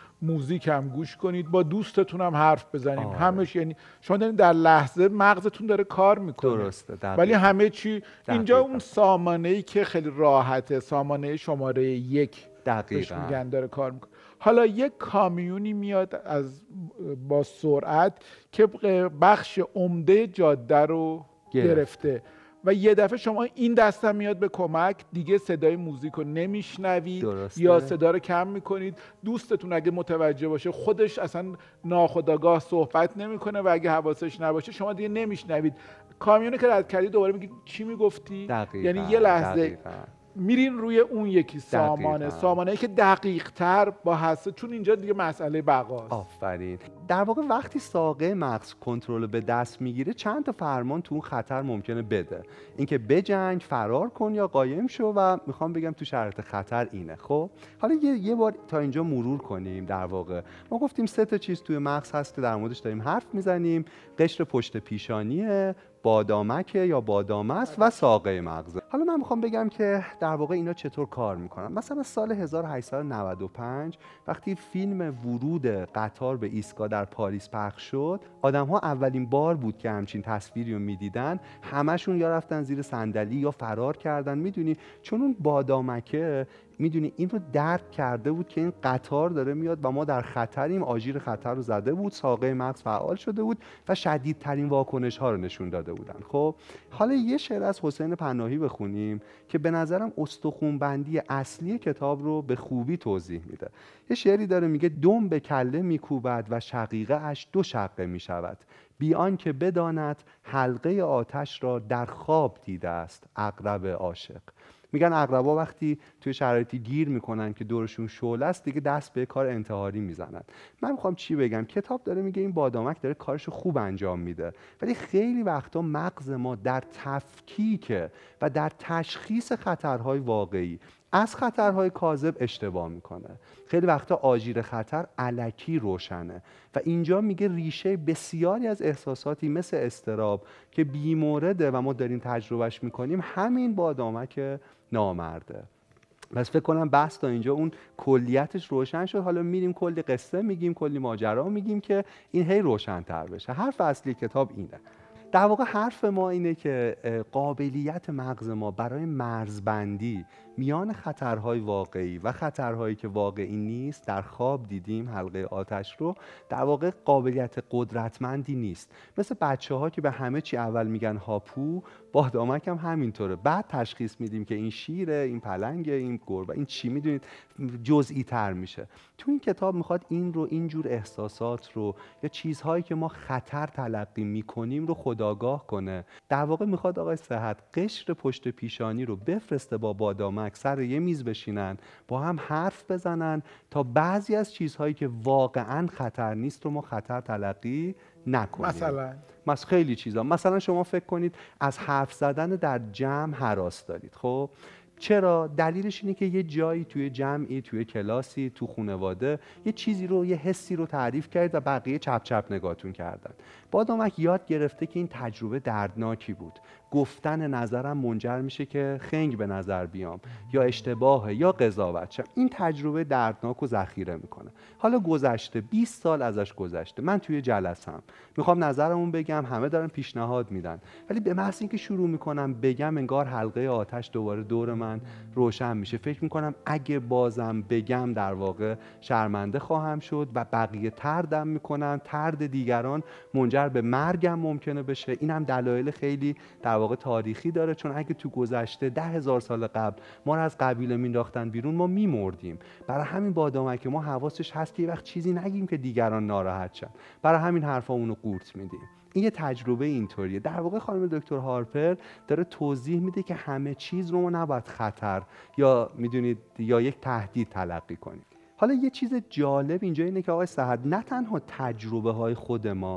موزیک هم گوش کنید، با دوستتون هم حرف بزنید. همش یعنی شما دارین در لحظه مغزتون داره کار میکنه. درسته. دقیقا. ولی همه چی دقیقا. اینجا اون سامانه‌ای که خیلی راحته، سامانه شماره یک بهش میگن، داره کار میکنه. حالا یک کامیونی میاد از با سرعت که بخش عمده جاده رو گرفته, گرفته. و یه دفعه شما این دستم میاد به کمک، دیگه صدای موزیک رو نمیشنوید. درسته. یا صدا رو کم میکنید. دوستتون اگه متوجه باشه خودش اصلا ناخودآگاه صحبت نمیکنه و اگه حواسش نباشه شما دیگه نمیشنوید. کامیونی که رد کردی دوباره میگید چی میگفتی؟ دقیقا. یعنی یه لحظه دقیقا. میرین روی اون یکی سامانه، سامانه که دقیق تر با حسه، چون اینجا دیگه مسئله بقاست. آفرین. در واقع وقتی ساقه مغز کنترل به دست میگیره چند تا فرمان تو اون خطر ممکنه بده. اینکه بجنگ، فرار کن یا قایم شو، و میخوام بگم تو شرایط خطر اینه. خب حالا یه, یه بار تا اینجا مرور کنیم. در واقع ما گفتیم سه تا چیز توی مغز هست که در موردش داریم حرف میزنیم: قشر پشت پیشانیه، بادامک یا بادامه است و ساقه مغزه. حالا من میخوام بگم که در واقع اینا چطور کار میکنن. مثلا سال هزار و هشتصد و نود و پنج وقتی فیلم ورود قطار به ایستگاه در پاریس پخش شد، آدم‌ها اولین بار بود که همچین تصویری رو میدیدن. همشون یا رفتن زیر صندلی یا فرار کردن. میدونی چون اون بادامکه میدونی این رو درک کرده بود که این قطار داره میاد و ما در خطریم، آژیر خطر رو زده بود، ساقه مغز فعال شده بود و شدیدترین واکنش ها رو نشون داده بودن. خب حالا یه شعر از حسین پناهی بخونیم که به نظرم استخوان‌بندی اصلی کتاب رو به خوبی توضیح میده. یه شعری داره میگه: دم به کله میکوبد و شقیقه اش دو شقه میشود، بی آنکه بداند حلقه آتش را در خواب دیده است عقرب عاشق. میگن عقربا وقتی توی شرایطی گیر میکنن که دورشون شعله است دیگه دست به کار انتحاری میزنن. من میخوام چی بگم؟ کتاب داره میگه این بادامک داره کارشو خوب انجام میده، ولی خیلی وقتا مغز ما در تفکیک و در تشخیص خطرهای واقعی از خطرهای کاذب اشتباه میکنه. خیلی وقتا آژیر خطر الکی روشنه و اینجا میگه ریشه بسیاری از احساساتی مثل اضطراب که بیمورده و ما داریم تجربهش میکنیم همین بادامک نامرده. بس فکر کنم بس تا اینجا اون کلیتش روشن شد. حالا میریم کلی قصه میگیم، کلی ماجرا میگیم که این هی روشن‌تر بشه. حرف اصلی کتاب اینه. در واقع حرف ما اینه که قابلیت مغز ما برای مرزبندی میان خطرهای واقعی و خطرهایی که واقعی نیست، در خواب دیدیم حلقه آتش رو، در واقع قابلیت قدرتمندی نیست. مثل بچه ها که به همه چی اول میگن هاپو، بادامک هم همینطوره. بعد تشخیص میدیم که این شیره، این پلنگه، این گربه، این چی، میدونید جزئی تر میشه. تو این کتاب میخواد این رو، اینجور احساسات رو یا چیزهایی که ما خطر تلقی میکنیم رو خودآگاه کنه. در واقع میخواد آقای صحت قشر پشت پیشانی رو بفرسته با بادامک سر یه میز بشینن، با هم حرف بزنن تا بعضی از چیزهایی که واقعا خطر نیست رو ما خطر تلقی نکنیم. مثلا مثلا خیلی چیزا، مثلا شما فکر کنید از حرف زدن در جمع هراس دارید. خب چرا؟ دلیلش اینه که یه جایی توی جمعی، توی کلاسی، تو خانواده یه چیزی رو، یه حسی رو تعریف کرد و بقیه چپ چپ نگاهتون کردن. بادامک یاد گرفته که این تجربه دردناکی بود. گفتن نظرم منجر میشه که خنگ به نظر بیام یا اشتباهه یا قضاوت شم. این تجربه دردناک و ذخیره میکنه. حالا گذشته بیست سال ازش گذشته، من توی جلسم میخوام نظرمون بگم، همه دارن پیشنهاد میدن، ولی به محض اینکه شروع میکنم بگم انگار حلقه آتش دوباره دور من روشن میشه. فکر میکنم اگه بازم بگم در واقع شرمنده خواهم شد و بقیه تردم میکنن، ترد دیگران منجر به مرگم ممکنه بشه. این هم دلایل خیلی در واقع تاریخی داره، چون اگه تو گذشته ده هزار سال قبل ما رو از قبیله مینداختن بیرون ما میمردیم. برای همین بادامک ما حواسش هست که یه وقت چیزی نگیم که دیگران ناراحت شن، برای همین حرفامونو قورت میدیم. این یه تجربه اینطوریه. در واقع خانم دکتر هارپر داره توضیح میده که همه چیز رو ما نباید خطر یا میدونید یا یک تهدید تلقی کنیم. حالا یه چیز جالب اینجا اینه که آقای صحت، نه تنها تجربه های خود ما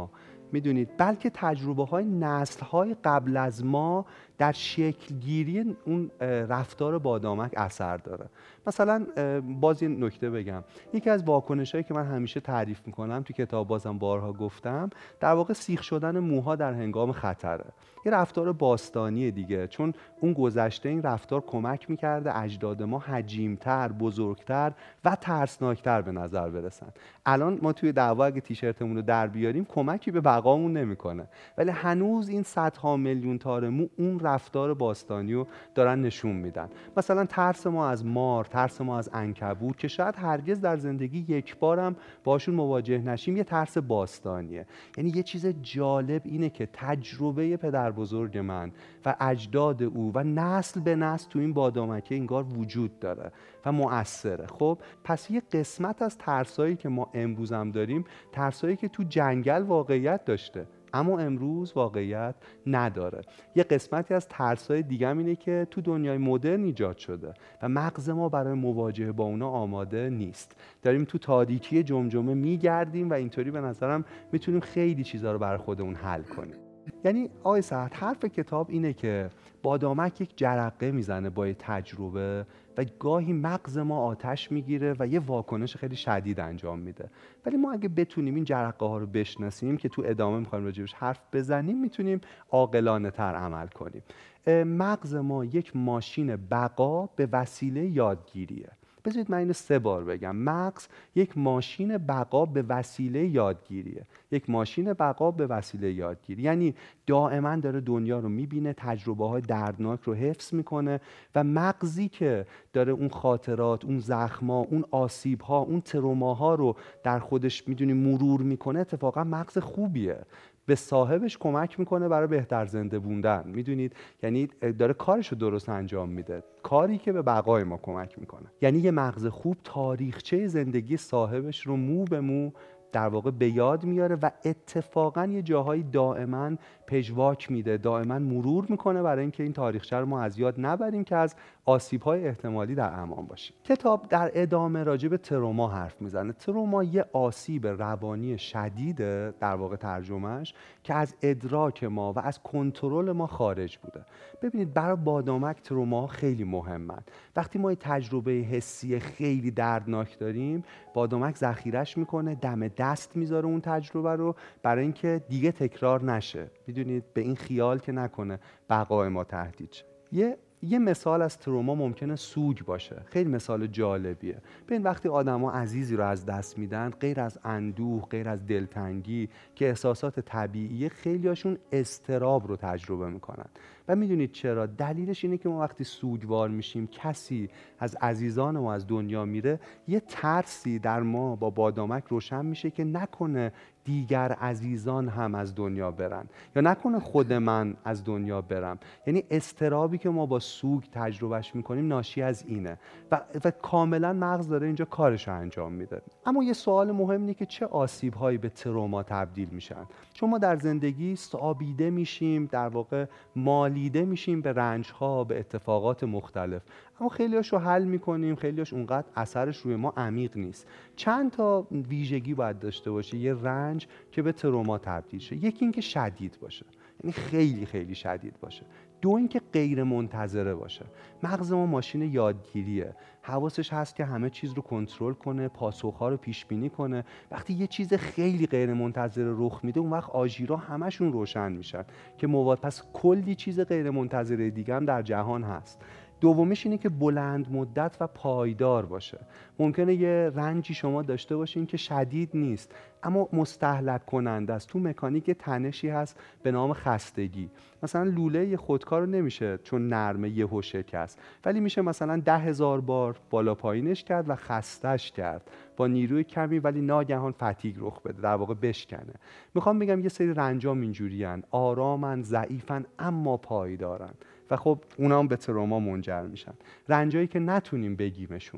میدونید، بلکه تجربه های نسل های قبل از ما در شکل گیری اون رفتار بادامک اثر داره. مثلا باز این نکته بگم، یکی از واکنش هایی که من همیشه تعریف میکنم تو کتاب، بازم بارها گفتم، در واقع سیخ شدن موها در هنگام خطره. یه رفتار باستانیه دیگه، چون اون گذشته این رفتار کمک میکرده اجداد ما حجیمتر، بزرگتر و ترسناکتر به نظر برسن. الان ما توی دعوا اگه تیشرتمون رو در بیاریم کمکی به بقامون نمیکنه، ولی هنوز این صدها میلیون تار مو اون رفتار باستانی رو دارن نشون میدن. مثلا ترس ما از مار، ترس ما از عنکبوت که شاید هرگز در زندگی یک بارم باشون مواجه نشیم، یه ترس باستانیه. یعنی یه چیز جالب اینه که تجربه پدر بزرگ من و اجداد او و نسل به نسل تو این بادامکه انگار وجود داره و مؤثره. خب پس یه قسمت از ترسایی که ما امروز هم داریم، ترسایی که تو جنگل واقعیت داشته اما امروز واقعیت نداره. یه قسمتی از ترسای دیگه هم اینه که تو دنیای مدرن ایجاد شده و مغز ما برای مواجهه با اونا آماده نیست. داریم تو تاریکی جمجمه میگردیم و اینطوری به نظرم میتونیم خیلی چیزا رو برای خودمون حل کنیم. یعنی آقای سعد، حرف کتاب اینه که بادامک یک جرقه میزنه با تجربه و گاهی مغز ما آتش میگیره و یه واکنش خیلی شدید انجام میده. ولی ما اگه بتونیم این جرقه ها رو بشناسیم که تو ادامه میخوایم راجبش حرف بزنیم، میتونیم عاقلانه تر عمل کنیم. مغز ما یک ماشین بقا به وسیله یادگیریه. بذارید من اینو سه بار بگم. مغز یک ماشین بقا به وسیله یادگیریه. یک ماشین بقا به وسیله یادگیری یعنی دائما داره دنیا رو میبینه، تجربه های دردناک رو حفظ میکنه و مغزی که داره اون خاطرات، اون زخما، اون آسیب‌ها، اون تروماها رو در خودش میدونی مرور میکنه، اتفاقا مغز خوبیه، به صاحبش کمک میکنه برای بهتر زنده موندن. میدونید، یعنی داره کارشو درست انجام میده، کاری که به بقای ما کمک میکنه. یعنی یه مغز خوب تاریخچه زندگی صاحبش رو مو به مو در واقع به یاد میاره و اتفاقا یه جاهایی دائما پژواک میده، دائما مرور میکنه برای اینکه این تاریخچه رو ما از یاد نبریم که از آسیب‌های احتمالی در امان باشیم. کتاب در ادامه راجع به تروما حرف میزنه. تروما یه آسیب روانی شدیده، در واقع ترجمهش، که از ادراک ما و از کنترل ما خارج بوده. ببینید، برای بادامک تروما خیلی مهمن. وقتی ما یه تجربه حسی خیلی دردناک داریم، بادامک ذخیره‌اش میکنه، دم دست میذاره اون تجربه رو برای اینکه دیگه تکرار نشه. میدونید، به این خیال که نکنه بقای ما تهدید شه. یه یه مثال از تروما ممکنه سوگ باشه. خیلی مثال جالبیه. ببین، وقتی آدما عزیزی رو از دست میدن، غیر از اندوه، غیر از دلتنگی که احساسات طبیعیه، خیلیاشون اضطراب رو تجربه میکنن. و میدونید چرا؟ دلیلش اینه که ما وقتی سوگوار میشیم، کسی از عزیزان ما از دنیا میره، یه ترسی در ما با بادامک روشن میشه که نکنه دیگر عزیزان هم از دنیا برن، یا نکنه خود من از دنیا برم. یعنی اضطرابی که ما با سوگ تجربهش میکنیم ناشی از اینه و, و کاملا مغز داره اینجا کارش رو انجام میده. اما یه سوال مهم اینه که چه آسیب هایی به تروما تبدیل میشن؟ چون ما در زندگی سابیده میشیم، در واقع مالیده میشیم به رنج ها، به اتفاقات مختلف، اما خیلیاشو حل میکنیم، خیلیاش اونقدر اثرش روی ما عمیق نیست. چند تا ویژگی باید داشته باشه یه رنج که به تروما تبدیل شه. یکی اینکه شدید باشه، یعنی خیلی خیلی شدید باشه. دو اینکه غیر منتظره باشه. مغز ما ماشین یادگیریه، حواسش هست که همه چیز رو کنترل کنه، پاسخ‌ها رو پیش بینی کنه. وقتی یه چیز خیلی غیر منتظره رخ میده، اون وقت آژیرها همشون روشن میشن که مواد، پس کلی چیز غیر منتظره دیگه هم در جهان هست. دومیش اینه که بلند مدت و پایدار باشه. ممکنه یه رنجی شما داشته باشین که شدید نیست اما مستهلک کننده است. تو مکانیک تنشی هست به نام خستگی. مثلا لوله یه خودکار رو نمیشه چون نرمه یهو شکست، ولی میشه مثلا ده هزار بار بالا پایینش کرد و خستش کرد با نیروی کمی، ولی ناگهان فتیگ رخ بده، در واقع بشکنه. میخوام بگم یه سری رنجام اینجوریان، آرامن، ضعیفن اما پایدارن و خب اونا هم به تروما منجر میشن. رنجایی که نتونیم بگیمشون،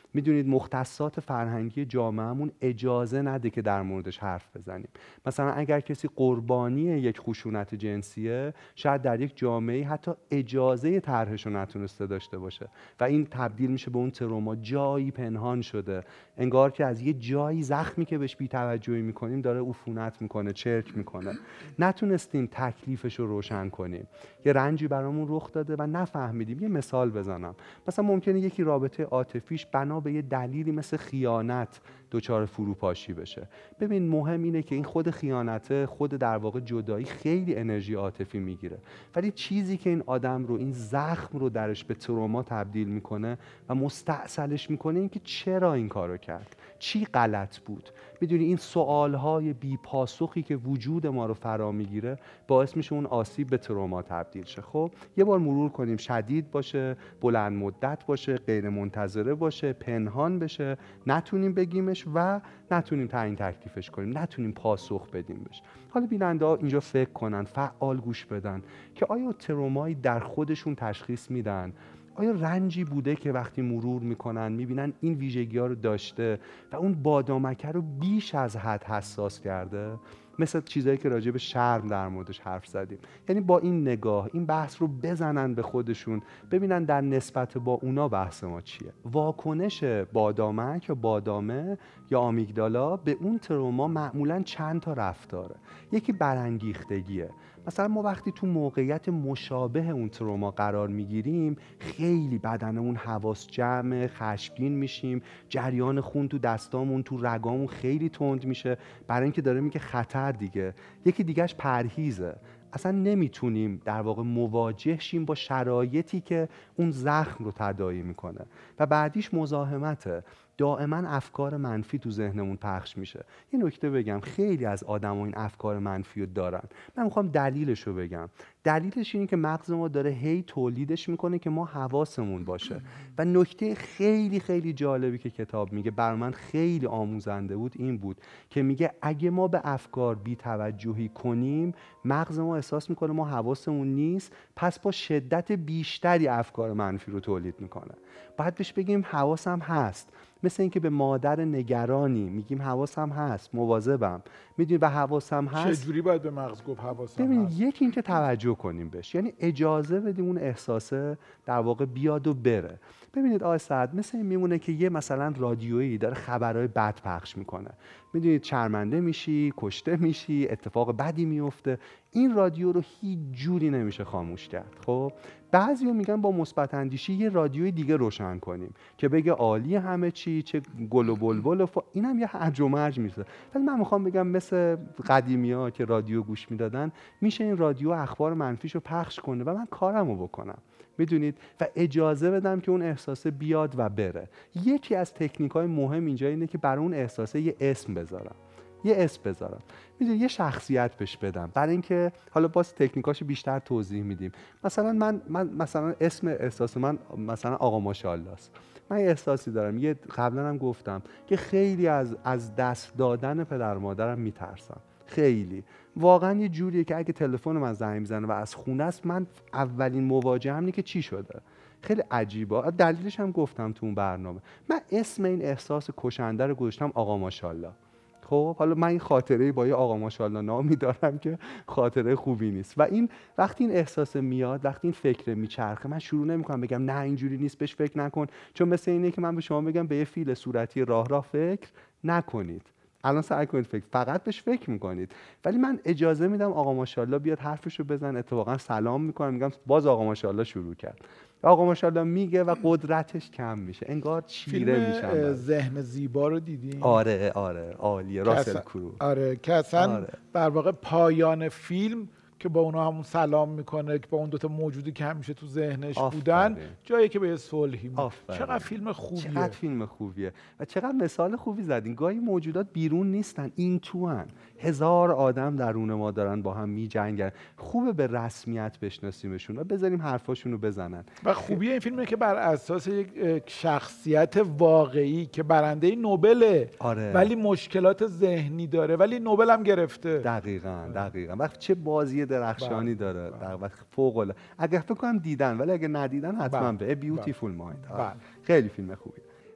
میدونید مختصات فرهنگی جامعهمون اجازه نده که در موردش حرف بزنیم. مثلا اگر کسی قربانی یک خشونت جنسیه، شاید در یک جامعه حتی اجازه طرحش رو نتونسته داشته باشه و این تبدیل میشه به اون تروما، جایی پنهان شده، انگار که از یه جایی زخمی که بهش بی‌توجهی میکنیم داره عفونت میکنه، چرک میکنه. نتونستیم تکلیفش رو روشن کنیم، یه رنجی برامون رخ داده و نفهمیدیم. یه مثال بزنم، مثلا ممکنه یکی رابطه عاطفیش بنا به یه دلیلی مثل خیانت دچار فروپاشی بشه. ببین مهم اینه که این خود خیانته، خود در واقع جدایی خیلی انرژی عاطفی میگیره، ولی چیزی که این آدم رو، این زخم رو درش به تروما تبدیل میکنه و مستأصلش میکنه این که چرا این کارو کرد، چی غلط بود. میدونی این سوالهای بی پاسخی که وجود ما رو فرا میگیره باعث میشه اون آسیب به تروما تبدیل شه. خب یه بار مرور کنیم، شدید باشه، بلند مدت باشه، غیر منتظره باشه، پنهان بشه، نتونیم بگیمش و نتونیم تعیین تکلیفش کنیم، نتونیم پاسخ بدیم بهش. حالا بیننده ها اینجا فکر کنن، فعال گوش بدن که آیا ترومایی در خودشون تشخیص میدن؟ آیا رنجی بوده که وقتی مرور میکنن میبینن این ویژگی ها رو داشته و اون بادامکه رو بیش از حد حساس کرده؟ مثل چیزایی که راجع به شرم در موردش حرف زدیم. یعنی با این نگاه این بحث رو بزنن به خودشون، ببینن در نسبت با اونا بحث ما چیه. واکنش بادامک یا بادامه یا آمیگدالا به اون تروما معمولاً چند تا رفتاره. یکی برانگیختگیه. مثلا ما وقتی تو موقعیت مشابه اون تروما قرار میگیریم خیلی بدنمون حواس جمع، خشمگین میشیم، جریان خون تو دستامون، تو رگامون خیلی تند میشه، برای اینکه داره میگه خطر دیگه. یکی دیگهش پرهیزه. اصلا نمیتونیم در واقع مواجه شیم با شرایطی که اون زخم رو تداعی میکنه. و بعدیش مزاحمته. دائما افکار منفی تو ذهنمون پخش میشه. یه نکته بگم، خیلی از آدم‌ها این افکار منفی رو دارن. من میخوام دلیلش رو بگم. دلیلش اینه که مغز ما داره هی تولیدش میکنه که ما حواسمون باشه. و نکته خیلی خیلی جالبی که کتاب میگه، برای من خیلی آموزنده بود، این بود که میگه اگه ما به افکار بی‌توجهی کنیم، مغز ما احساس میکنه ما حواسمون نیست، پس با شدت بیشتری افکار منفی رو تولید میکنه. بعد بهش بگیم حواسم هست. مثل اینکه به مادر نگرانی میگیم حواسم هست، مواظبم. میدونی به حواسم هست. چجوری باید به مغز گفت حواسم ببین هست؟ یکی اینکه توجه کنیم بهش، یعنی اجازه بدیم اون احساسه در واقع بیاد و بره. ببینید آقای سعد، مثل این میمونه که یه مثلا رادیویی داره خبرهای بد پخش میکنه. میدونید شرمنده میشی، کشته میشی، اتفاق بدی میفته. این رادیو رو هیچ جوری نمیشه خاموش کرد. خب بعضیا میگن با مثبت اندیشی یه رادیوی دیگه روشن کنیم که بگه عالی همه چی، چه گل و بلبل و فا... اینم یه هرج و مرج میشه. ولی من میخوام بگم مثل قدیمی‌ها که رادیو گوش میدادن، میشه این رادیو اخبار منفیشو پخش کنه و من کارمو بکنم. میدونید، و اجازه بدم که اون احساسه بیاد و بره. یکی از تکنیک‌های مهم اینجا اینه که برای اون احساسه یه اسم بذارم. یه اسم بذارم. میدونی یه شخصیت بهش بدم، برای اینکه حالا باز تکنیکاشو بیشتر توضیح میدیم. مثلا من من مثلا اسم احساس من مثلا آقا ماشاءالله است. من یه احساسی دارم، یه قبلا هم گفتم که خیلی از از دست دادن پدر مادرم میترسم. خیلی واقعا یه جوریه که اگه تلفنم از زنگ میزنه و از خونه است، من اولین مواجهه‌ام اینه که چی شده. خیلی عجیبه. دلیلش هم گفتم تو اون برنامه. من اسم این احساس کشنده رو گذاشتم آقا ماشاءالله. خب حالا من این خاطره با یه آقا ماشاءالله نامی دارم که خاطره خوبی نیست و این وقتی این احساس میاد، وقتی این فکر میچرخه، من شروع نمیکنم بگم نه اینجوری نیست، بهش فکر نکن، چون مثل اینه که من به شما بگم به یه فیل صورتی راه راه فکر نکنید. الان سعی کنید فکر فقط بهش فکر میکنید، ولی من اجازه میدم آقا ماشاءالله بیاد حرفشو بزن. اتفاقا سلام میکنم، میگم باز آقا ماشاءالله شروع کرد. آقا ماشاءالله میگه و قدرتش کم میشه، انگار چیره میشم. فیلم ذهن زیبا رو دیدین؟ آره آره عالیه، راسل کرو. آره که اصلا آره. در واقع پایان فیلم که با اونا همون سلام میکنه که با اون دوتا موجودی که همیشه تو ذهنش آفرین. بودن، جایی که به یه صلحی بود. آفرین. چقدر فیلم خوبیه، چقدر فیلم خوبیه و چقدر مثال خوبی زدین. گاهی موجودات بیرون نیستن، این تو هن. هزار آدم درون ما دارن با هم میجنگن. خوبه به رسمیت بشناسیمشون و بذاریم حرفاشون رو بزنن. و خوبی این فیلمه که بر اساس یک شخصیت واقعی که برنده نوبله، آره. ولی مشکلات ذهنی داره، ولی نوبل هم گرفته. دقیقاً دقیقاً. وقت چه بازی درخشانی بله. داره. در وقت فوق العاده. اگه فکر کنم دیدن، ولی اگه ندیدن حتما بله. به بیوتیفول مایند. بله. خیلی فیلم خوبیه.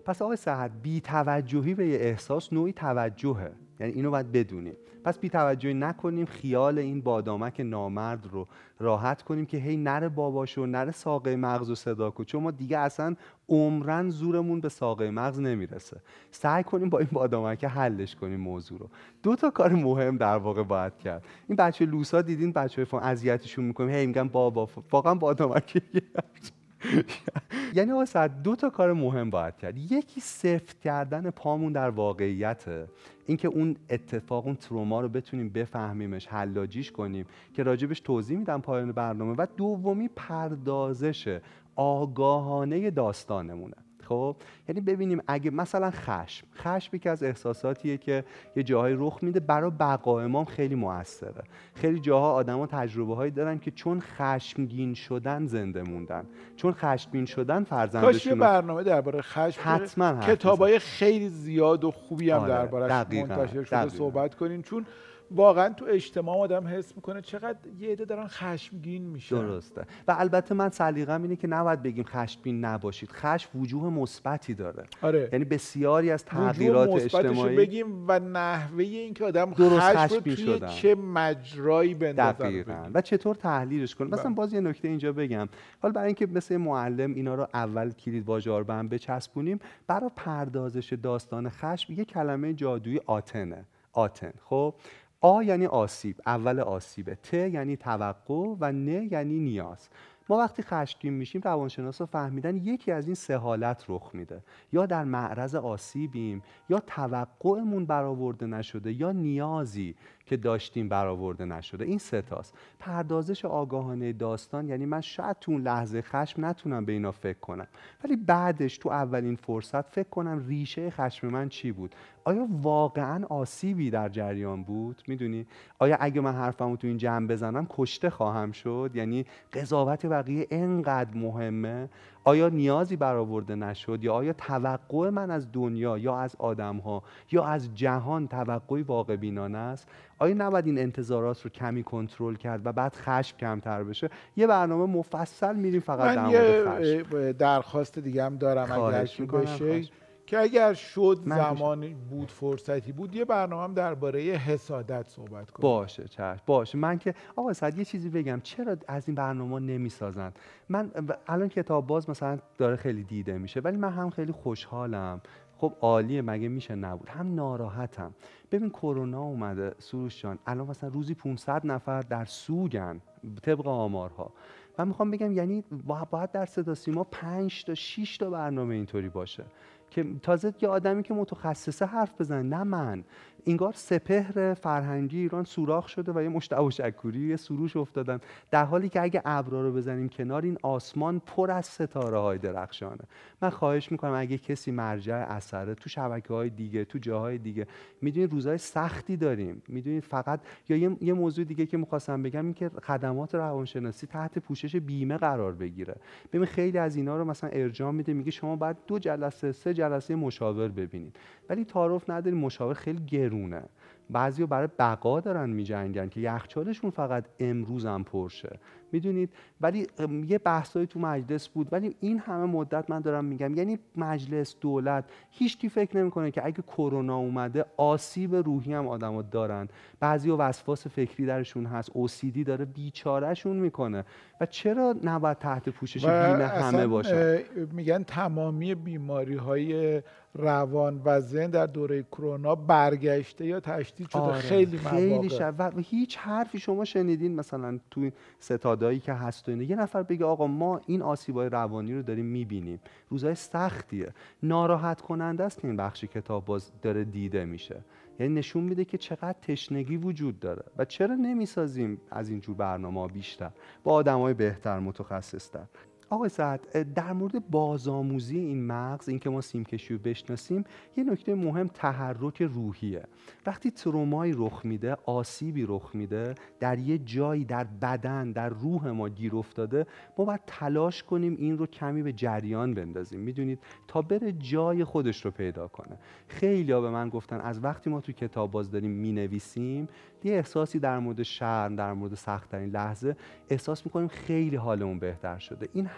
پس آقای سحر، بی‌توجهی به یه احساس نوعی توجهه، یعنی اینو باید بدونیم. پس بی‌توجهی نکنیم، خیال این بادامک نامرد رو راحت کنیم که هی نره باباشو، نره ساقه مغز و صدا کو، چون ما دیگه اصلا عمرن زورمون به ساقه مغز نمیرسه. سعی کنیم با این بادامک حلش کنیم موضوع رو. دو تا کار مهم در واقع باید کرد. این بچه لوسا دیدین بچه‌های فون اذیتشون میکنیم، هی میگن بابا واقعا بادامک یعنی آقا دو تا کار مهم باید کرد. یکی سفت کردن پامون در واقعیته، اینکه اون اتفاق، اون تروما رو بتونیم بفهمیمش، حلاجیش کنیم که راجبش توضیح میدم پایان برنامه. و دومی پردازش آگاهانه داستانمونه. خب یعنی ببینیم اگه مثلا خشم خشم یکی از احساساتیه که یه جاهای رخ میده، برای بقای ما خیلی موثره. خیلی جاها آدما تجربه هایی دارن که چون خشمگین شدن زنده موندن، چون خشمگین شدن فرزندشون. کاش یه برنامه درباره خشم، حتما کتابای خیلی زیاد و خوبی هم آره، دربارش منتشر شده دقیقاً. صحبت کنین، چون واقعا تو اجتماع آدم حس میکنه چقدر یه عده دارن خشمگین میشن. درسته. و البته من سلیقه‌م اینه که نباید بگیم خشمگین نباشید. خشم وجوه مثبتی داره. آره. یعنی بسیاری از تغییرات اجتماعی بگیم و نحوه اینکه آدم درست خشم رو خشمگین توی شدن. چه مجرایی بندازه دقیقاً و چطور تحلیلش کنه. مثلا بله. باز یه نکته اینجا بگم، حالا برای اینکه مثل معلم اینا رو اول کلید واژه‌ها به هم بچسبونیم، برای پردازش داستان خشم یه کلمه جادویی آتنه. آتن. خب آ یعنی آسیب، اول آسیبه. ت یعنی توقع و نه یعنی نیاز. ما وقتی خشمگین میشیم، روانشناسا فهمیدن یکی از این سه حالت رخ میده. یا در معرض آسیبیم، یا توقعمون برآورده نشده، یا نیازی که داشتیم برآورده نشده. این سه تاست. پردازش آگاهانه داستان یعنی من شاید تو اون لحظه خشم نتونم به اینا فکر کنم، ولی بعدش تو اولین فرصت فکر کنم ریشه خشم من چی بود. آیا واقعا آسیبی در جریان بود؟ میدونی؟ آیا اگه من حرفمو تو این جمع بزنم کشته خواهم شد؟ یعنی قضاوت بقیه اینقدر مهمه؟ آیا نیازی برآورده نشد؟ یا آیا توقع من از دنیا یا از آدم‌ها یا از جهان توقعی واقع بینانه است؟ آیا نباید این انتظارات رو کمی کنترل کرد و بعد خشم کمتر بشه؟ یه برنامه مفصل میریم فقط در مورد خشم. یه درخواست دیگه هم دارم اگر بشه خواهش. که اگر شد زمانی بود فرصتی بود یه برنامه هم درباره حسادت صحبت کنیم. باشه چشم باشه. من که آقا سعد یه چیزی بگم، چرا از این برنامه نمیسازن؟ من الان کتاب باز مثلا داره خیلی دیده میشه، ولی من هم خیلی خوشحالم. خب عالیه، مگه میشه نبود؟ هم ناراحتم. ببین کرونا اومده سروش جان، الان مثلا روزی پانصد نفر در سوگن طبق آمارها. من میخوام بگم یعنی باید در صدا سیما پنج تا شش تا برنامه اینطوری باشه که تازه یه آدمی که متخصصه حرف بزنه، نه من. انگار سپهر فرهنگی ایران سوراخ شده و یه مجتبی شکوری یه سروش افتادن، در حالی که اگه ابرا رو بزنیم کنار، این آسمان پر از ستاره های درخشانه. من خواهش میکنم اگه کسی مرجع اثره تو شبکه‌های دیگه، تو جاهای دیگه، میدونید روزهای سختی داریم، میدونید فقط یا یه, یه موضوع دیگه که میخواستم بگم این که خدمات روانشناسی تحت پوشش بیمه قرار بگیره. ببین خیلی از اینا رو مثلا ارجاع میده، میگه شما باید دو جلسه سه جلسه مشاور ببینید، ولی تعارف نداریم مشاور خیلی گرونه. بعضیا برای بقا دارن میجنگن که یخچالشون فقط امروز هم پرشه، میدونید. ولی یه بحثایی تو مجلس بود، ولی این همه مدت من دارم میگم، یعنی مجلس، دولت، هیچ کی فکر نمیکنه که اگه کرونا اومده آسیب روحی هم آدما دارن. بعضیا وسواس فکری درشون هست، او سی دی داره بیچارهشون میکنه. و چرا نباید تحت پوشش بیمه همه باشن؟ میگن تمامی بیماری های روان و ذهن در دوره کرونا برگشته یا تشدید شده. آره، خیلی خیلی مواقع و هیچ حرفی شما شنیدین مثلا تو ستادایی که هست و اینه یه نفر بگه آقا ما این آسیبای روانی رو داریم میبینیم، روزای سختیه، ناراحت کننده است که این بخش کتاب باز داره دیده میشه. یعنی نشون میده که چقدر تشنگی وجود داره و چرا نمیسازیم از اینجور برنامه‌ها بیشتر با آدمای بهتر، متخصص‌تر. آقای سعد، در مورد بازآموزی این مغز، این که ما سیمکشی رو بشناسیم، یه نکته مهم تحرک روحیه. وقتی ترومایی رخ میده، آسیبی رخ میده، در یه جایی در بدن، در روح ما گیر افتاده، ما باید تلاش کنیم این رو کمی به جریان بندازیم، میدونید، تا بره جای خودش رو پیدا کنه. خیلی‌ها به من گفتن از وقتی ما تو کتاب باز داریم مینویسیم، یه احساسی در مورد شرم، در مورد سخت‌ترین لحظه احساس می‌کنیم خیلی حالمون بهتر شده. این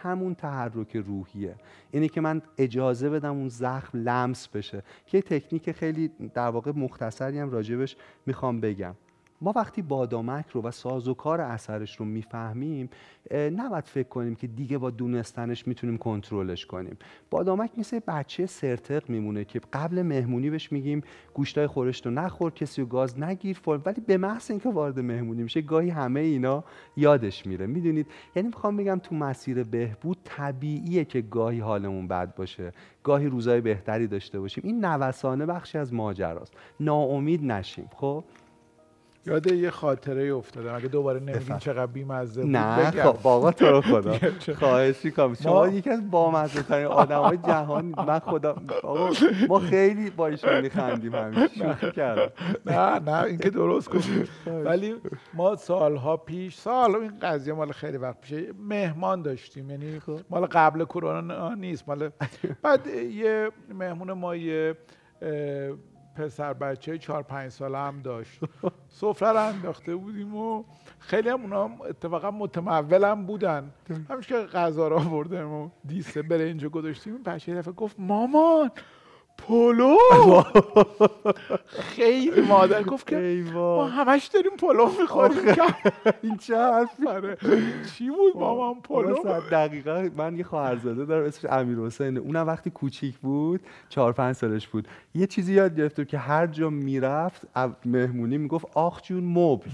همون تحرک روحیه، اینه که من اجازه بدم اون زخم لمس بشه. که تکنیک خیلی در واقع مختصری هم راجبش میخوام بگم. ما وقتی بادامک رو و سازوکار اثرش رو میفهمیم، نباید فکر کنیم که دیگه با دونستنش میتونیم کنترلش کنیم. بادامک مثل بچه سرتق میمونه که قبل مهمونی بهش میگیم گوشتای خورشت رو نخور، کسی رو گاز نگیر، ولی به محض اینکه وارد مهمونی میشه گاهی همه اینا یادش میره. میدونید، یعنی میخوام بگم تو مسیر بهبود طبیعیه که گاهی حالمون بد باشه، گاهی روزای بهتری داشته باشیم. این نوسانه بخشی از ماجراست، ناامید نشیم. خب یاد یه خاطره افتادم، اگه دوباره نمیگین چقدر بی‌مزه بود نه بگم. خب بابا تو رو خدا خواهش می‌کنم، شما یکی از بامزه ترین آدمای جهان. من خدا آقا ما خیلی با ایشون می‌خندیم همیشه، شوخی کردم. نه نه این که درست گفتید. ولی ما سالها پیش، سال این قضیه مال خیلی وقت پیشه، مهمان داشتیم، یعنی مال قبل کرونا نیست، مال بعد یه مهمون ما یه پسر بچه چهار پنج ساله هم داشت. سفره رو انداخته بودیم و خیلی هم اونا اتفاقا متمول هم بودن. همیشه که غذا رو آوردیم و دیسه برنج گذاشتیم، این بچه یه دفعه گفت مامان پلو. خیلی مادر گفت که ما همش داریم پلو میخوریم. این چه حرفی؟ چی بود مامان پلو؟ دقیقا من یه خواهرزاده دارم اسمش امیرحسین، اونم وقتی کوچیک بود چهار پنج سالش بود یه چیزی یاد گرفت که هر جا میرفت مهمونی میگفت آخ جون مبل.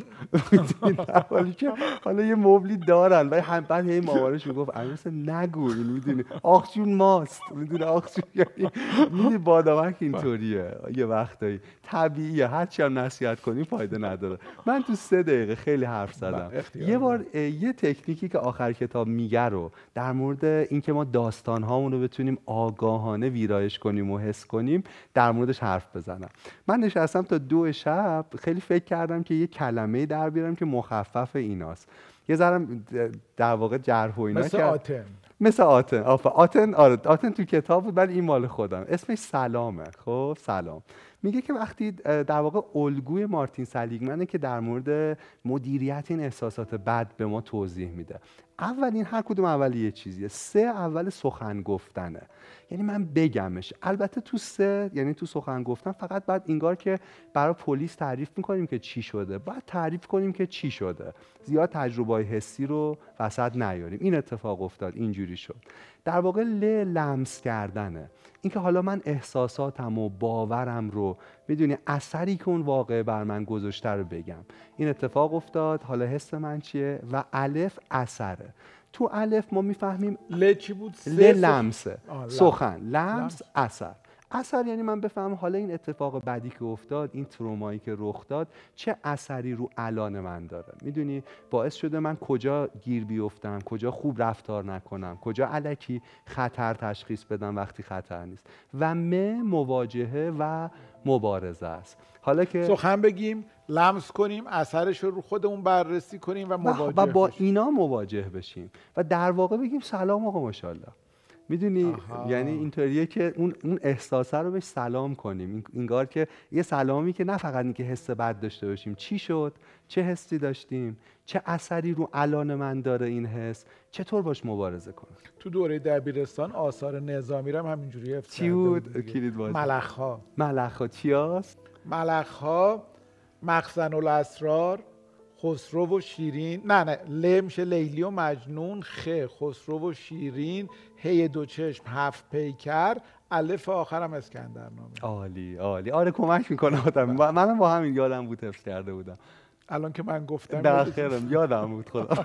حالا که حالا یه مبلی دارن ولی هم بعد هی مامانش میگفت امیرحسین نگو این، میدونی آخ جون ماست، میدونی آخ جون یعنی بادامک اینطوریه یه وقتایی طبیعیه، هرچی هم نصیحت کنی فایده نداره. من تو سه دقیقه خیلی حرف زدم. یه بار یه تکنیکی که آخر کتاب میگه رو در مورد اینکه ما داستان هامون رو بتونیم آگاهانه ویرایش کنیم و حس کنیم در موردش حرف بزنم. من نشستم تا دو شب خیلی فکر کردم که یه کلمه در بیارم که مخفف ایناست. یه ذرم در واقع جرح و اینا مثل آتن مثل آتن آفا آتن آره آتن تو کتاب بود ولی این مال خودم. اسمش سلامه. خب سلام میگه که وقتی در واقع الگوی مارتین سلیگمنه که در مورد مدیریت این احساسات بد به ما توضیح میده. اولین هر کدوم اول یه چیزیه. سه اول سخن گفتنه، یعنی من بگمش. البته تو سه یعنی تو سخن گفتن فقط بعد اینگار که برای پلیس تعریف میکنیم که چی شده، بعد تعریف کنیم که چی شده، زیاد تجربه حسی رو وسط نیاریم. این اتفاق افتاد اینجوری شد. در واقع ل لمس کردنه، اینکه حالا من احساساتم و باورم رو میدونی اثری که اون واقعه بر من گذاشته رو بگم. این اتفاق افتاد، حالا حس من چیه؟ و الف اثره. تو الف ما میفهمیم ل چی بود؟ ل لمسه، سخن، لمس، اثر. اثر یعنی من بفهم حالا این اتفاق بدی که افتاد، این ترومایی که رخ داد چه اثری رو الان من داره. میدونی باعث شده من کجا گیر بیفتم، کجا خوب رفتار نکنم، کجا الکی خطر تشخیص بدم وقتی خطر نیست. و م مواجهه و مبارزه است. حالا که سخن بگیم، لمس کنیم، اثرش رو رو خودمون بررسی کنیم و مواجه و با بشیم. اینا مواجه بشیم و در واقع بگیم سلام آقا ماشاءالله. میدونی یعنی اینطوریه که اون اون احساسه رو بهش سلام کنیم. انگار که یه سلامی که نه فقط اینکه حس بد داشته باشیم، چی شد، چه حسی داشتیم، چه اثری رو الان من داره این حس، چطور باش مبارزه کنم. تو دوره دبیرستان آثار نظامی رو هم همینجوری حفظ چی بود کلید واژه؟ ملخ‌ها. ملخ‌ها چی هست؟ ملخ‌ها مخزن الاسرار، خسرو و شیرین، نه نه ل میشه لیلی و مجنون، خ خسرو و شیرین، هی دو چشم، هفت پیکر، الف آخرم اسکندرنامه. عالی عالی. آره کمک میکنه آدم. منم با همین یادم بود حفظ کرده بودم. الان که من گفتم داخلم یادم بود خدا.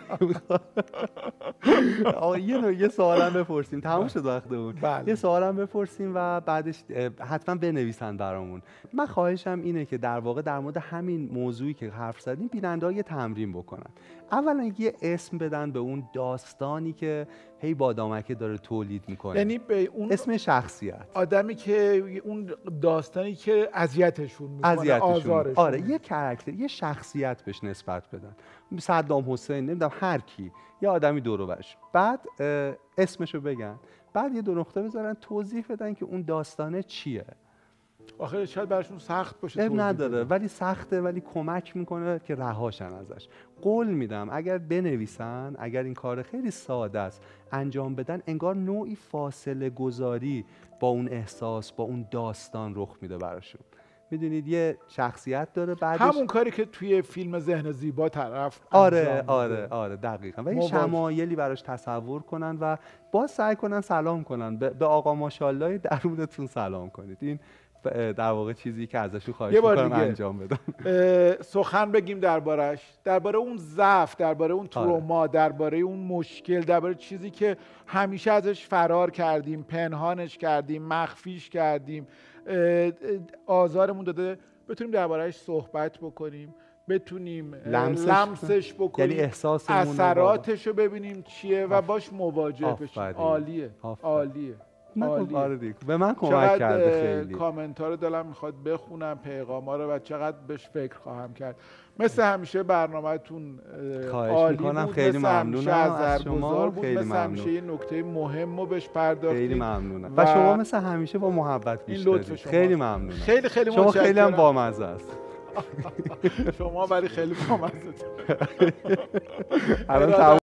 آقا یه یه سوالم بپرسیم، تموم شد وقتمون. بله. یه سوالم بپرسیم و بعدش حتما بنویسن برامون. من خواهشم اینه که در واقع در مورد همین موضوعی که حرف زدیم بیننده‌ها یه تمرین بکنن. اولا یه اسم بدن به اون داستانی که هی بادامکه داره تولید میکنه. یعنی به اون اسم شخصیت، آدمی که اون داستانی که اذیتشون میکنه، آزارشون. آره یه کاراکتر، یه شخصیت بهش نسبت بدن. صدام حسین، نمیدونم هر کی، یه آدمی دور و برش. بعد اسمشو بگن، بعد یه دو نقطه بذارن توضیح بدن که اون داستانه چیه. آخه شاید براشون سخت باشه. اب توضیح نداره بده. ولی سخته، ولی کمک میکنه که رهاشن ازش. قول میدم اگر بنویسن، اگر این کار خیلی ساده است انجام بدن، انگار نوعی فاصله گذاری با اون احساس، با اون داستان رخ میده براشون. میدونید یه شخصیت داره بعدش همون کاری که توی فیلم ذهن زیبا طرف آره انجام آره میده. آره دقیقاً و یه مواجه. شمایلی براش تصور کنن و باز سعی کنن سلام کنن به, به آقا ماشاءالله درونتون سلام کنید. این در واقع چیزی که ازشون خواهش یه بار میکنم دیگه. انجام بدن. اه، سخن بگیم دربارش، درباره اون ضعف، درباره اون تروما، درباره اون مشکل، درباره چیزی که همیشه ازش فرار کردیم، پنهانش کردیم، مخفیش کردیم، اه، اه، آزارمون داده، بتونیم دربارهش صحبت بکنیم، بتونیم اه، لمسش, لمسش بکنیم، یعنی احساسمون رو با- اثراتش رو ببینیم چیه و باش مواجه بشیم. آفرین. عالیه آفرین. عالیه نه، عالیه. آره دیگه. به من کمک چقدر کرده خیلی. کامنت ها رو دلم میخواد بخونم، پیغام ها رو، و چقدر بهش فکر خواهم کرد. مثل همیشه برنامه‌تون خواهش عالی میکنم. بود، خیلی مثل همیشه ممنونم از اثرگذار شما. بود، خیلی مثل ممنون. همیشه یه نکته مهم رو بهش پرداختید. خیلی ممنونم. و و شما مثل همیشه با محبت این پیش لطف دارید. شما. خیلی ممنونم. خیلی خیلی شما خیلی هم متشکرم. بامزه است. شما ولی خیلی بامزه. الان